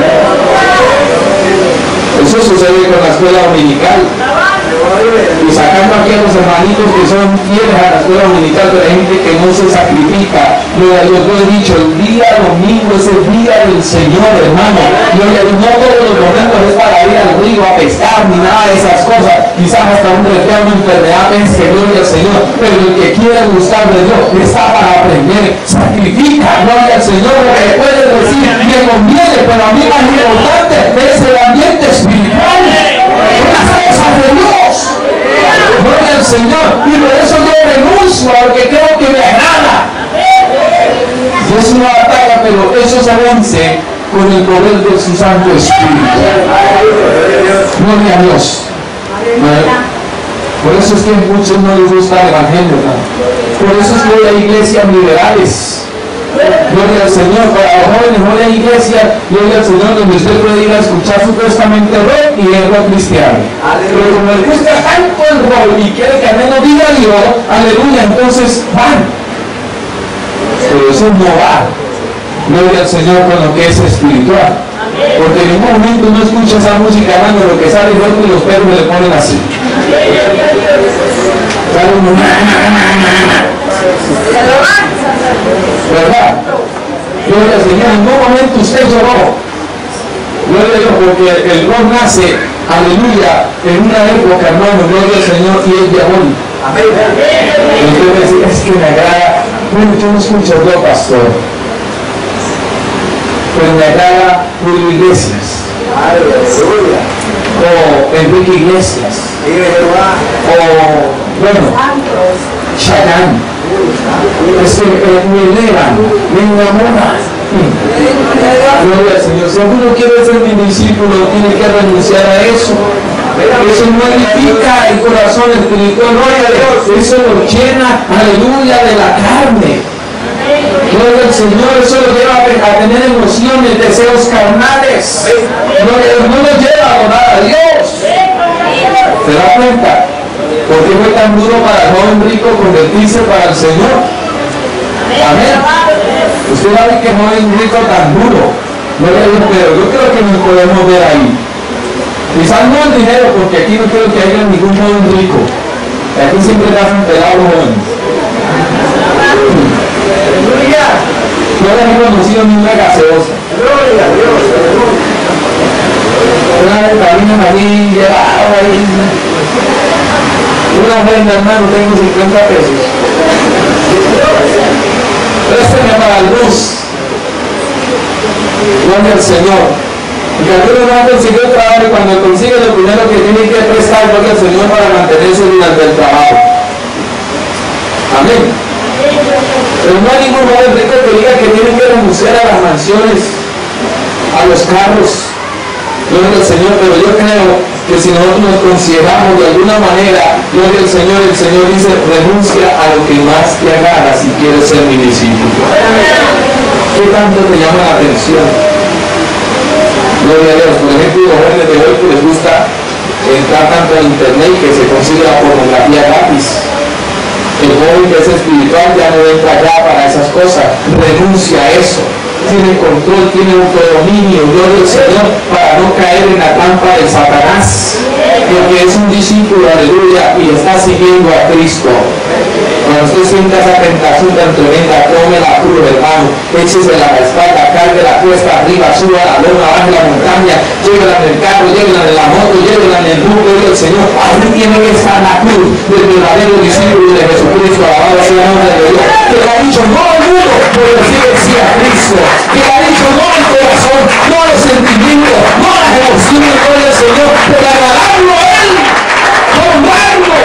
Eso sucede con la escuela dominical. Y sacando aquí a los hermanitos que son fieles a la escuela dominical, pero hay gente que no se sacrifica. Yo lo he dicho, el día domingo es el día del Señor, hermano. Yo no todos los domingos es para ir al río a pescar ni nada de esas cosas. Quizás hasta un resfriado, una enfermedad, pense, gloria al Señor. Pero el que quiere buscar de Dios está para aprender. Sacrifica, gloria al Señor. Lo que puede decir, me conviene, pero a mí más importante es el ambiente espiritual. Las cosas de Dios. Gloria al Señor. Y por eso yo renuncio a lo que creo que me agrada. Y es una batalla, pero eso se vence con el poder de su Santo Espíritu. Gloria a Dios. Por eso es que a muchos no les gusta el Evangelio, ¿no? Por eso es que hoy hay iglesias liberales. Gloria al Señor. Para los jóvenes, hoy hay iglesias, gloria al Señor, donde usted puede ir a escuchar supuestamente rock y el rock cristiano. Pero como le gusta tanto el rock y quiere que al menos diga Dios, aleluya, entonces van. Pero eso no va. Gloria al Señor con lo que es espiritual. Porque en ningún momento no escucha esa música, hermano, lo que sale fuerte y los perros le ponen así. Sale uno, ¿verdad? Gloria al Señor, en ningún momento usted lloró. Gloria a Dios, porque el rock nace, aleluya, en una época, hermano, gloria al Señor, y es diabólico. Y usted me dice, es que me agrada. Bueno, yo no escucho rock, pastor, pero me agrada ir a iglesias. o Enrique Iglesias, o bueno, Chayanne. Es que eh, me elevan, me enamoran. Gloria al Señor. Si uno quiere ser mi discípulo, tiene que renunciar a eso. Eso no edifica el corazón espiritual. Gloria a Dios. Eso lo llena, aleluya, de la carne. Gloria al Señor. Eso lo lleva a tener emociones, deseos carnales. Gloria a Dios. No lo lleva a adorar a Dios. ¿Se da cuenta? ¿Por qué fue tan duro para el joven rico convertirse para el Señor? Amén. Usted va a ver que no hay un rico tan duro. No le digo, pero yo creo que nos podemos ver ahí. Quizás no el dinero, porque aquí no creo que haya ningún joven rico. Aquí siempre nacen pelados jóvenes. No les he conocido ni una gaseosa. Una de Karina Marín llevaba ahí. Una buena, hermano, tengo cincuenta pesos. Préstame para el bus. Gloria al Señor. Y algunos no han conseguido trabajo y cuando consigue lo primero que tiene que prestar, gloria al Señor, para mantenerse durante el trabajo. Amén. Pero no hay ningún joven rico que diga que tienen que renunciar a las mansiones, a los carros. Gloria al Señor, pero yo creo que si nosotros nos consideramos de alguna manera, gloria al Señor, el Señor dice, renuncia a lo que más te agrada si quieres ser mi discípulo. ¿Qué tanto te llama la atención? Gloria a Dios. Por ejemplo, los jóvenes de hoy que les gusta entrar tanto en internet y que se consigue la pornografía gratis. El joven que es espiritual ya no entra ya para esas cosas, renuncia a eso. Tiene control, tiene autodominio, gloria al Señor, para no caer en la trampa de Satanás, porque es un discípulo, aleluya, y está siguiendo a Cristo. Cuando usted sienta esa tentación tan tremenda, tome la cruz, hermano, échese la espalda, cargue la cuesta arriba, suba la loma, baje la montaña, llévela en el carro, llévela en la moto, llévela en el bus, gloria al Señor. Así tiene que estar la cruz del verdadero discípulo de Jesucristo, alabado sea el nombre de Dios, que le ha dicho no al mundo, pero decir sí a Cristo, que le ha dicho no al corazón, no a los sentimientos, no a las emociones, gloria al Señor, pero agradarlo a Él, honrarlo.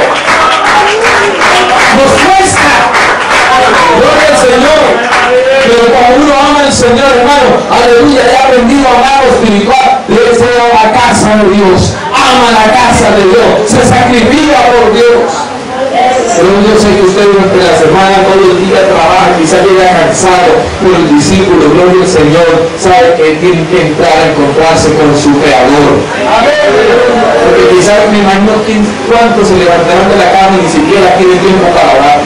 Nos cuesta, gloria al Señor, pero cuando uno ama al Señor, hermano, aleluya, ya ha aprendido a amar lo espiritual, debe ser a la casa de Dios, ama la casa de Dios, se sacrifica por Dios. Pero yo sé que usted durante la semana, todo el día trabaja, quizás llega cansado, pero el discípulo, gloria al Señor, sabe que tiene que entrar a encontrarse con su Creador. Porque quizás me imagino que cuántos se levantarán de la cama y ni siquiera tienen tiempo para orar.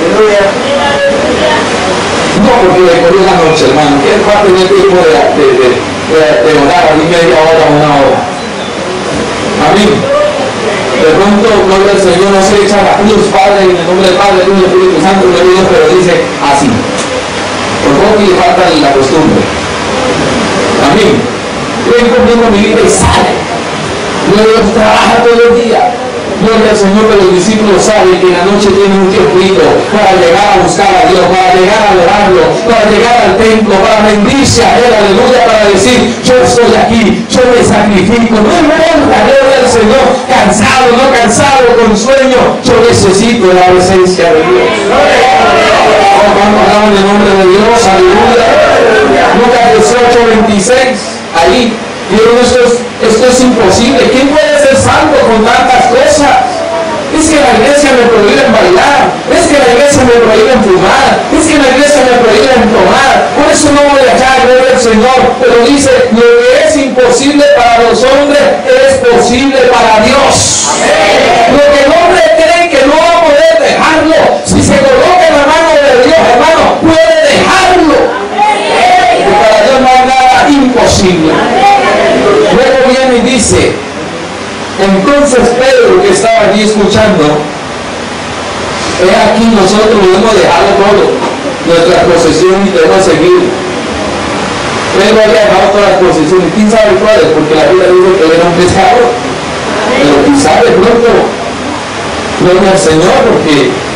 No, porque le corrió la noche, hermano. ¿Quién va a tener tiempo de, de, de, de, de orar a media hora o una hora? Amén. De pronto, gloria al Señor, no se echa la cruz, Padre, en el nombre del Padre, del Espíritu Santo, de Dios, pero dice así. Por poco le falta la costumbre. Amén. Ven conmigo mi vida y sale. Gloria, trabaja todo el día. Gloria al Señor, que los discípulos saben que en la noche tienen un tiempito para llegar a buscar a Dios, para llegar a adorarlo, para llegar al templo, para rendirse a Él, aleluya, para decir, yo estoy aquí, yo me sacrifico, no importa, gloria al Señor, cansado, no cansado, con sueño, yo necesito la presencia de Dios. Vamos a hablar en el nombre de Dios, aleluya. Lucas dieciocho, veintiséis, ahí. Dijeron, esto es, esto es imposible. ¿Quién puede ser salvo con tantas cosas? Es que la iglesia me prohíbe bailar, es que la iglesia me prohíbe fumar, es que la iglesia me prohíbe tomar, por eso no voy a echar gloria al Señor. Pero dice, lo que es imposible para los hombres es posible para Dios. Lo que el hombre cree que no va a poder dejarlo, si se coloca en la mano de Dios, hermano, puede dejarlo. Porque para Dios no hay nada imposible. Luego viene y dice, entonces Pedro, que estaba allí escuchando, he aquí nosotros debemos dejarlo todo, nuestra posesión, y debemos seguir. Pedro había dejado todas las posesiones, ¿quién sabe cuáles? Porque la Biblia dice que él era un pescador, pero quizá de pronto, gloria al Señor, porque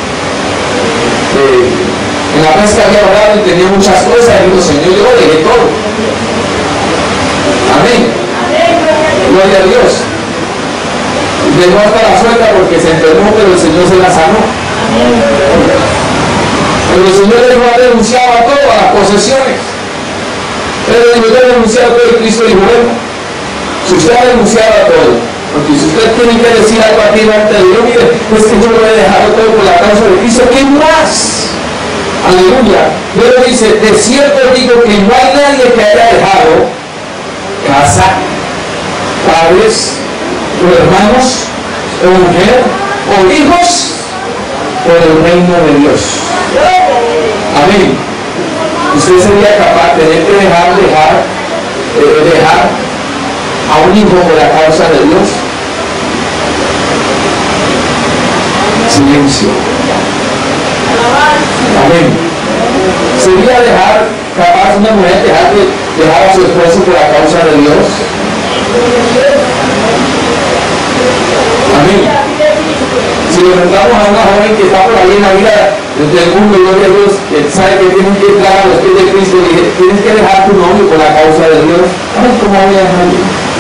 eh, en la pesca había orado y tenía muchas cosas, y dijo, Señor, yo lo dejé todo. Amén. Gloria a Dios. dejó hasta la suegra porque se enfermó, pero el Señor se la sanó. Pero el Señor le dijo, ha renunciado a todo, a las posesiones. Pero dijo, yo he renunciado a todo, y Cristo dijo, bueno, si usted ha renunciado a todo, porque si usted tiene que decir algo aquí delante de Dios, mire, es que yo lo he dejado todo por la causa de Cristo, ¿qué más? Aleluya. Luego dice, de cierto digo que no hay nadie que haya dejado casa, padres, o hermanos, o mujer, o hijos, por el reino de Dios. Amén. Usted sería capaz de tener que dejar, dejar, eh, dejar a un hijo por la causa de Dios. Silencio. Amén. Sería dejar, capaz una mujer dejar, de, dejar a su esposo por la causa de Dios. Amén. Si le preguntamos a una joven que está por ahí en la vida del mundo, gloria a Dios, que sabe que tiene que entrar a los pies de Cristo, y tienes que dejar tu novio por la causa de Dios. Ay, ¿cómo voy a dejarlo?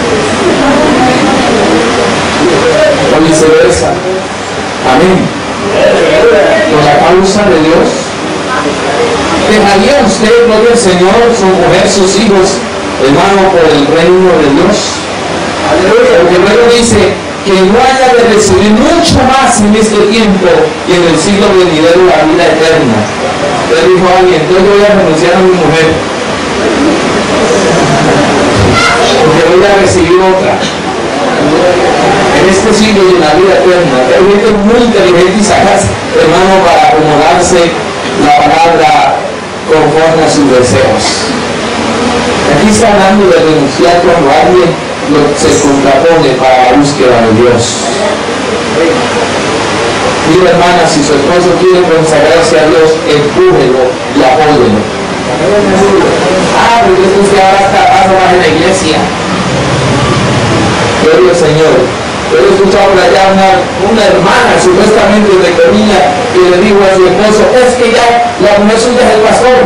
O viceversa. Amén. Por la causa de Dios. ¿Dejaría usted, gloria al Señor, su mujer, sus hijos, hermano, por el reino de Dios? Porque luego dice que no haya de recibir mucho más en este tiempo y en el siglo venidero la vida eterna. Él dijo a alguien, entonces voy a renunciar a mi mujer, porque voy a recibir otra en este siglo y en la vida eterna. Hay gente muy inteligente y sagaz, hermano, para acomodarse la palabra conforme a sus deseos. Aquí está hablando de renunciar cuando alguien lo, se contrapone para la búsqueda de Dios. Mira, hermana, si su esposo quiere consagrarse a Dios, empújelo y apóyelo. Ah, porque es que ahora está pasa más en la iglesia. Gloria al Señor. Yo he escuchado por allá una, una hermana, supuestamente de Corilla, que le dijo a su esposo, es que ya la mujer suya es el pastor.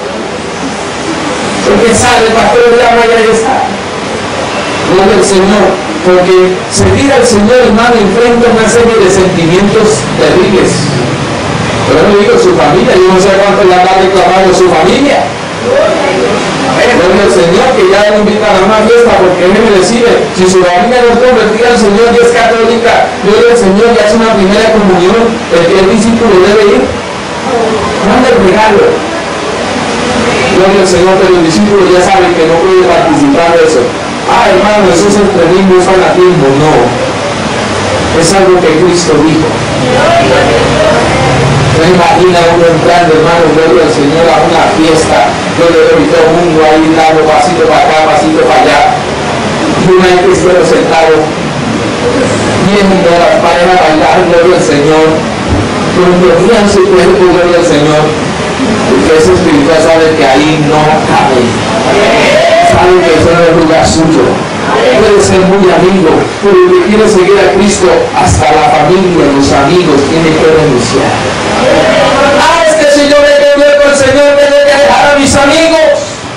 Porque sale el pastor de la mañana y ya está. Gloria al Señor. Porque servir al Señor, hermano, enfrenta una serie de sentimientos terribles. Pero no digo su familia, yo no sé cuánto le ha reclamado su familia. Gloria al Señor, que ya lo invitan a una fiesta, porque él me decide, si su familia no es convertida al Señor y es católica, gloria al Señor, ya es una primera comunión, el que el discípulo debe ir. Manda el regalo. Gloria al Señor, pero el discípulo ya sabe que no puede participar de eso. Ah, hermano, eso es extremismo, es fanatismo. No. Es algo que Cristo dijo. No imagina uno entrando, hermano, gloria al Señor, a una fiesta, gloria a todo el mundo ahí dando pasito para acá, pasito para allá, y una vez cristiano sentado, viendo a las parejas bailar, gloria al Señor, convertían su cuerpo, gloria al Señor, porque ese espiritual sabe que ahí no cabe, sabe que eso no es lugar suyo. Puede ser muy amigo, pero el que quiere seguir a Cristo, hasta la familia, los amigos, tiene que renunciar. Ah, es que si yo me quedo con el Señor, tengo que dejar a mis amigos.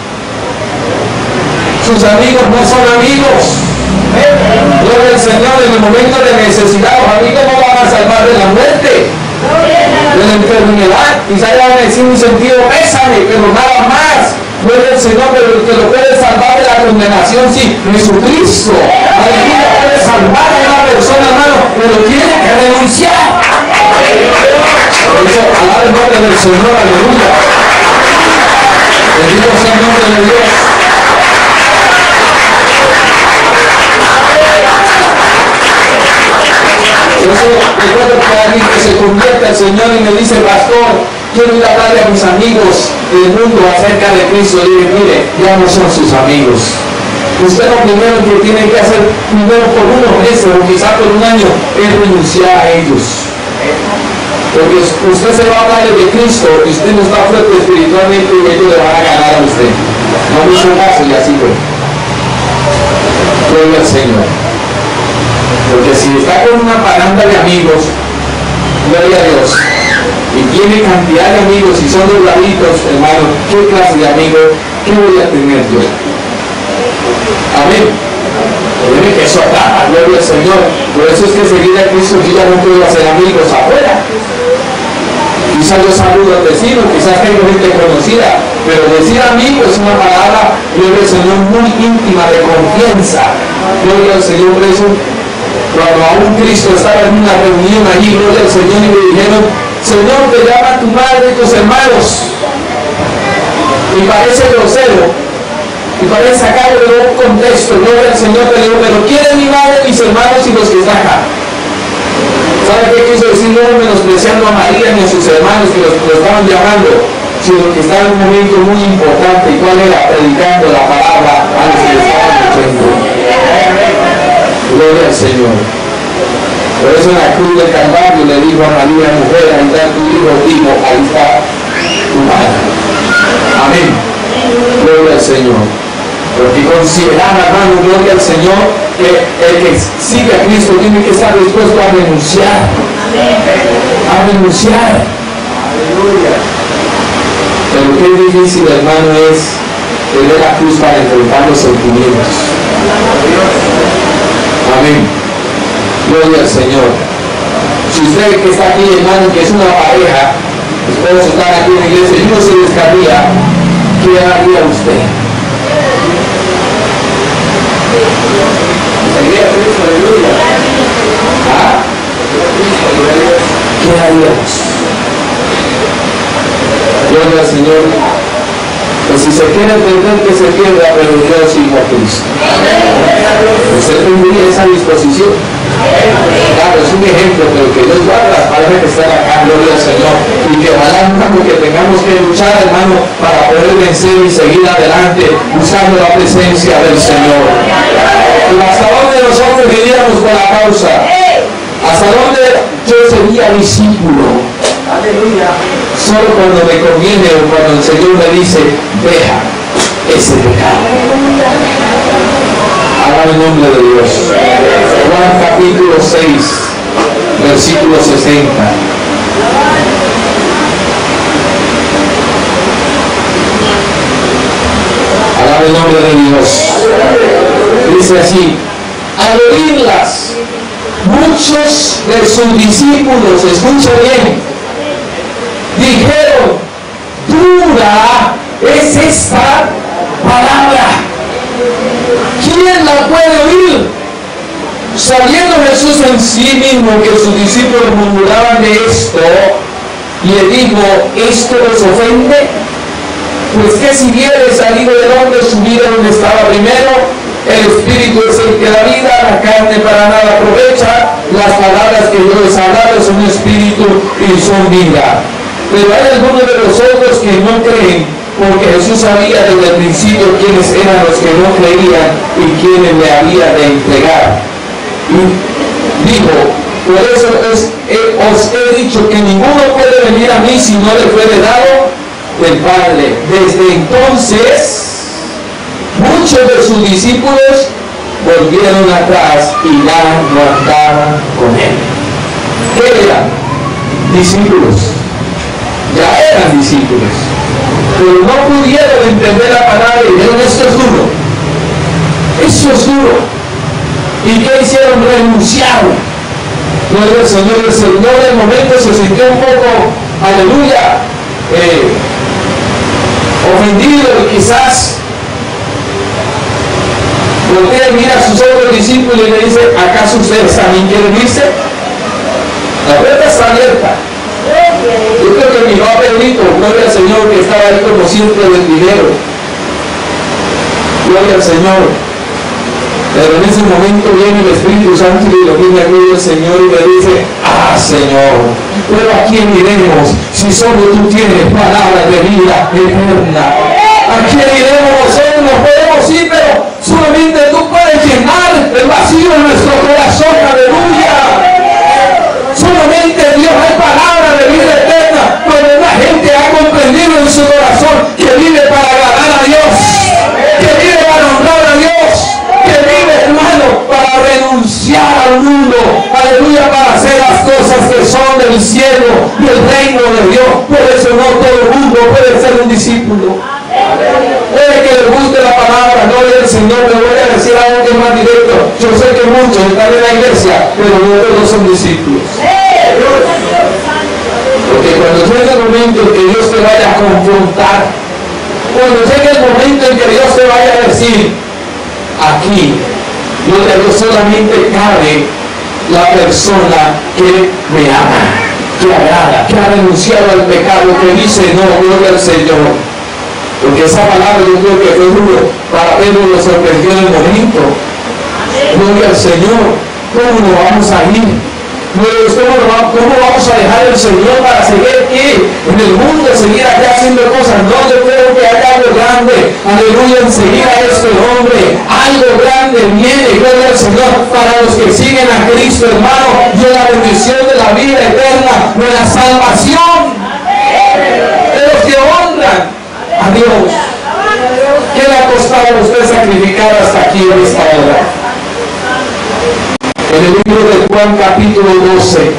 Sus amigos no son amigos. Gloria al Señor, en el momento de necesidad, los amigos no van a salvar de la muerte, de la enfermedad. Quizá le van a decir un sentido pésame, pero nada más. Gloria al Señor, pero el que lo puede salvar de la condenación, sí, Jesucristo. Aleluya, puede salvar a una persona, hermano, pero tiene que renunciar. Por eso, alaba el nombre del Señor, aleluya. Bendito sea el nombre de Dios. Por eso, recuerdo que alguien que se convierte al Señor y me dice, pastor, quiero ir a hablarle a mis amigos del mundo acerca de Cristo. Y dije, mire, ya no son sus amigos. Usted lo primero que tiene que hacer, primero por unos meses o quizá por un año, es renunciar a ellos. Porque usted se va a hablar de Cristo y usted no está fuerte espiritualmente y ellos le van a ganar a usted. No me hizo caso y así fue. Gloria al Señor. Porque si está con una paranda de amigos, gloria a Dios, y tiene cantidad de amigos y son dobladitos, hermano, ¿qué clase de amigos? ¿Qué voy a tener yo? Amén. Tiene que soltar, gloria al Señor. Por eso es que seguir a Cristo yo ya no puedo hacer amigos afuera. Quizás yo saludo al vecino, quizás tengo gente conocida, pero decir amigo es una palabra, gloria al Señor, muy íntima, de confianza. Gloria al Señor. Por eso, cuando aún Cristo estaba en una reunión allí, gloria al Señor, y le dijeron, Señor, te llama tu madre y tus hermanos. Y parece grosero, y parece sacarlo de un contexto, gloria al Señor, te digo, pero ¿quién es mi madre, mis hermanos y los que están acá? ¿Sabe qué quiso decir? No menospreciando a María ni a sus hermanos que los, lo estaban llamando, sino que estaba en un momento muy importante. ¿Y cuál era? Predicando la palabra a los que estaban escuchando. Gloria al Señor. Por eso en la cruz del Calvario le dijo a María, mujer, ahí está tu hijo, hijo, ahí está tu madre. Amén. Gloria al Señor. Porque consideraba, hermano, gloria al Señor, que el que sigue a Cristo tiene que estar dispuesto a renunciar. A renunciar. Aleluya. Pero qué difícil, hermano, es tener la cruz para enfrentar los sentimientos. Amén. Gloria al Señor. Si usted que está aquí, hermano, que es una pareja, después de estar aquí en la iglesia y no se descarría, ¿qué haría usted? ¿Ah? ¿Qué haríamos? Gloria al Señor. Pues si se quiere entender que se pierda, pero yo sigo a Cristo. ¿Usted tendría esa disposición? Claro, es un ejemplo, pero que Dios guarde las palabras que están acá, gloria al Señor. Y que ojalá nunca porque tengamos que luchar, hermano, para poder vencer y seguir adelante, usando la presencia del Señor. Y hasta dónde nosotros iríamos con la causa, hasta dónde yo sería discípulo. Aleluya. Solo cuando me conviene o cuando el Señor me dice, deja ese pecado. Haga el nombre de Dios. Juan capítulo seis, versículo sesenta. Haga el nombre de Dios. Dice así, al oírlas, muchos de sus discípulos, escucha bien, dijeron, dura es esta palabra. ¿Quién la puede oír? Sabiendo Jesús en sí mismo que sus discípulos murmuraban de esto, le dijo, ¿esto los ofende? Pues que si viere salido del hombre su vida donde estaba primero, el espíritu es el que da vida, la carne para nada aprovecha, las palabras que yo les he hablado son espíritu y son vida. Pero hay algunos de los otros que no creen, porque Jesús sabía desde el principio quiénes eran los que no creían y quiénes le había de entregar. Y dijo, por eso es, eh, os he dicho que ninguno puede venir a mí si no le fuere dado del Padre. Desde entonces, muchos de sus discípulos volvieron atrás y ya no andaban con él. ¿Qué eran? Discípulos. Ya eran discípulos, pero no pudieron entender la palabra y dijeron, esto es duro, esto es duro. ¿Y qué hicieron? Renunciaron. Gloria al Señor. El Señor del momento se sintió un poco, aleluya, eh, ofendido y quizás voltea y mira a sus otros discípulos y le dice, ¿acaso ustedes también quieren irse? La puerta está abierta. Yo creo que mi papá Pedrito, gloria al Señor, que estaba ahí como siempre del dinero. Gloria al Señor. Pero en ese momento viene el Espíritu Santo y lo viene a gloria al Señor y le dice, ah Señor, pero ¿a quién iremos si solo tú tienes palabras de vida eterna? ¿A quién iremos? Nosotros no podemos ir, pero solamente tú puedes llenar el vacío en nuestro corazón. Aleluya. Solamente Dios hay palabra de vida eterna, cuando la gente ha comprendido en su corazón que vive para agradar a Dios, que vive para honrar a Dios, que vive, hermano, para renunciar al mundo, aleluya, para hacer las cosas que son del cielo, del reino de Dios. Por eso no todo el mundo puede ser un discípulo. Puede que le guste la palabra, gloria al Señor, le voy a decir algo que es más directo. Yo sé que muchos están en la iglesia, pero no todos son discípulos. Porque cuando llegue el momento en que Dios te vaya a confrontar, cuando llegue el momento en que Dios te vaya a decir, aquí, gloria a Dios, solamente cabe la persona que me ama, que agrada, que ha renunciado al pecado, que dice no, gloria al Señor. Porque esa palabra yo creo que fue duro para Pedro, lo sorprendió en el momento. Gloria al Señor. ¿Cómo nos vamos a ir? ¿Cómo vamos a dejar el Señor para seguir aquí en el mundo, seguir acá haciendo cosas? No, yo creo que hay algo grande, aleluya, en seguir a este hombre. Algo grande viene, gloria al Señor, para los que siguen a Cristo, hermano, y la bendición de la vida eterna, de la salvación, de los que honran a Dios. ¿Qué le ha costado a usted sacrificar hasta aquí en esta hora? En el libro de Juan capítulo doce,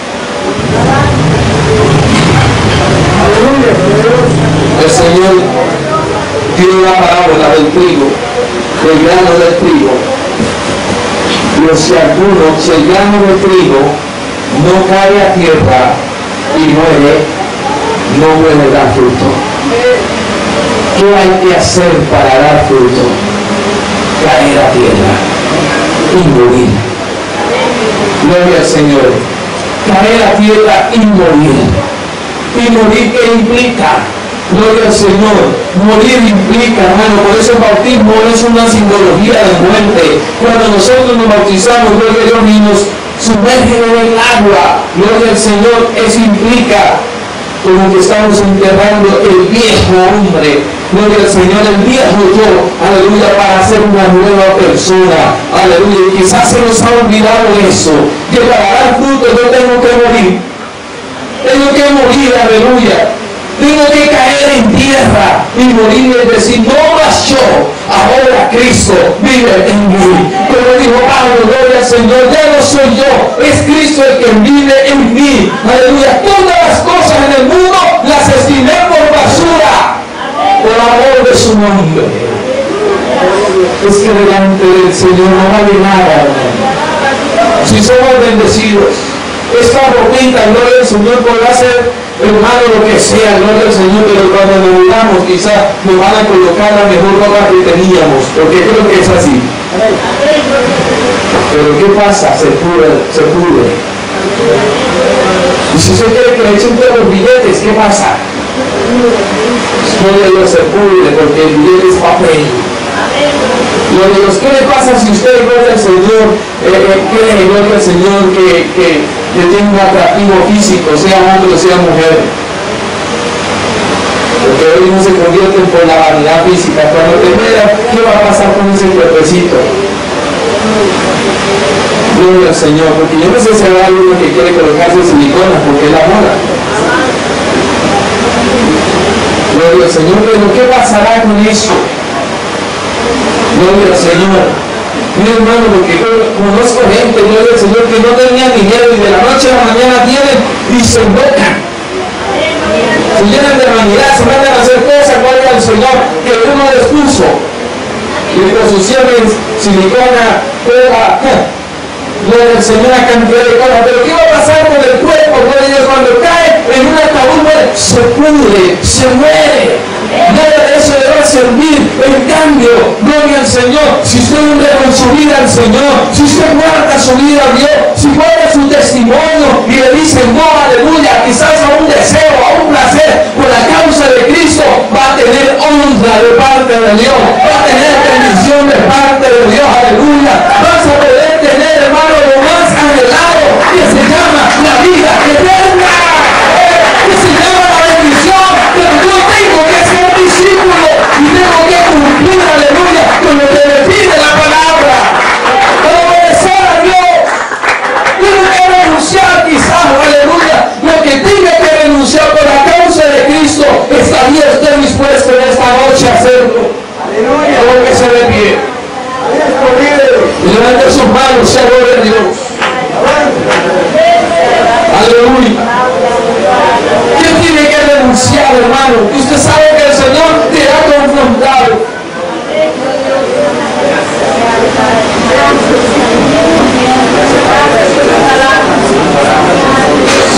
el Señor tiene una parábola del trigo, del grano del trigo. Pero si alguno, si el grano del trigo no cae a tierra y muere, no puede dar fruto. ¿Qué hay que hacer para dar fruto? Caer a tierra y morir. Gloria al Señor. Caer a tierra y morir. ¿Y morir qué implica? Gloria al Señor. Morir implica, hermano, por eso el bautismo es una simbología de muerte. Cuando nosotros nos bautizamos, gloria a Dios, y nos sumergen en el agua, gloria al Señor, eso implica como que estamos enterrando el viejo hombre, gloria al Señor, el viejo yo, aleluya, para ser una nueva persona, aleluya. Y quizás se nos ha olvidado eso, que para dar fruto yo tengo que morir, tengo que morir, aleluya, tengo que caer en tierra y morir, es decir, no más yo, ahora Cristo vive en mí. Como dijo Pablo, gloria al Señor, ya no soy yo, es Cristo el que vive en mí, aleluya. Todas las cosas en el mundo las estimé por basura, por amor de su nombre. Es que delante del Señor no vale nada, hermano. Si somos bendecidos, esta ropita, gloria al Señor, podrá ser, hermano, lo que sea, gloria al Señor, pero cuando nos mudamos quizás nos van a colocar la mejor ropa que teníamos, porque creo que es así. Pero ¿qué pasa? Se pudre, se pudre. Y si usted quiere que le echen todos los billetes, ¿qué pasa? Gloria a Dios, se pudre, porque el billete es papel. Gloria a Dios, ¿qué le pasa si usted, gloria al Señor, eh, eh, cree, gloria al Señor, que, que, que tiene un atractivo físico, sea hombre o sea mujer? Porque hoy no se convierten por la vanidad física. Cuando te vea, ¿qué va a pasar con ese cuerpecito? Gloria al Señor, porque yo no sé si hay alguno que quiere colocarse silicona porque es la moda. Gloria al Señor, pero ¿qué pasará con eso? Gloria al Señor. Mi hermano, porque yo conozco gente, gloria al Señor, que no tenían dinero y de la noche a la mañana tienen y se enfocan. Se llenan de vanidad, se mandan a hacer cosas, gloria al Señor, que uno les puso. Y con sus siervos, silicona, cola, gloria al Señor, una cantidad de cosas. Pero ¿qué va a pasar con el cuerpo, gloria a Dios, cuando cae en un ataúd? Se pudre, se muere. Nada de eso le va a servir. En cambio, gloria al Señor, si usted honra con su vida al Señor, si usted guarda su vida a Dios, si guarda su testimonio y le dice no, aleluya, quizás a un deseo, a un placer, por la causa de Cristo, va a tener honra de parte de Dios, va a tener bendición de parte de Dios, aleluya. Vas a poder tener, hermano, lo más anhelado, que se llama la vida eterna, que se llama la bendición. Pero yo tengo que ser discípulo y tengo que cumplir, aleluya, con lo que me pide la palabra, para obedecer a Dios. Tengo que renunciar quizás, aleluya, lo que tenga que renunciar por la causa de Cristo. ¿Estaría usted dispuesto en esta noche a hacerlo? Aleluya. Tengo que ser de pie.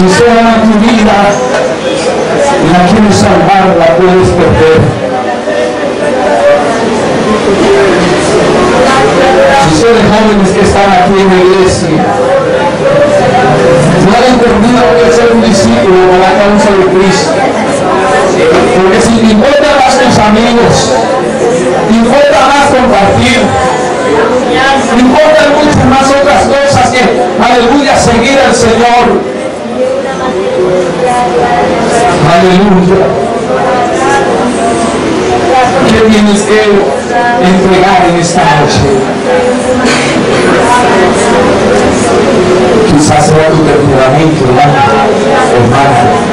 Si usted ama tu vida y la quieres salvar, la puedes perder. Si ustedes jóvenes que están aquí en la iglesia no han entendido lo que es ser un discípulo por la causa de Cristo, porque si te importan más tus amigos, te importa más compartir, te importan muchas más otras cosas que, aleluya, seguir al Señor. Aleluya. ¿Qué tienes que entregar en esta noche? Quizás sea tu temperamento, hermano, hermano.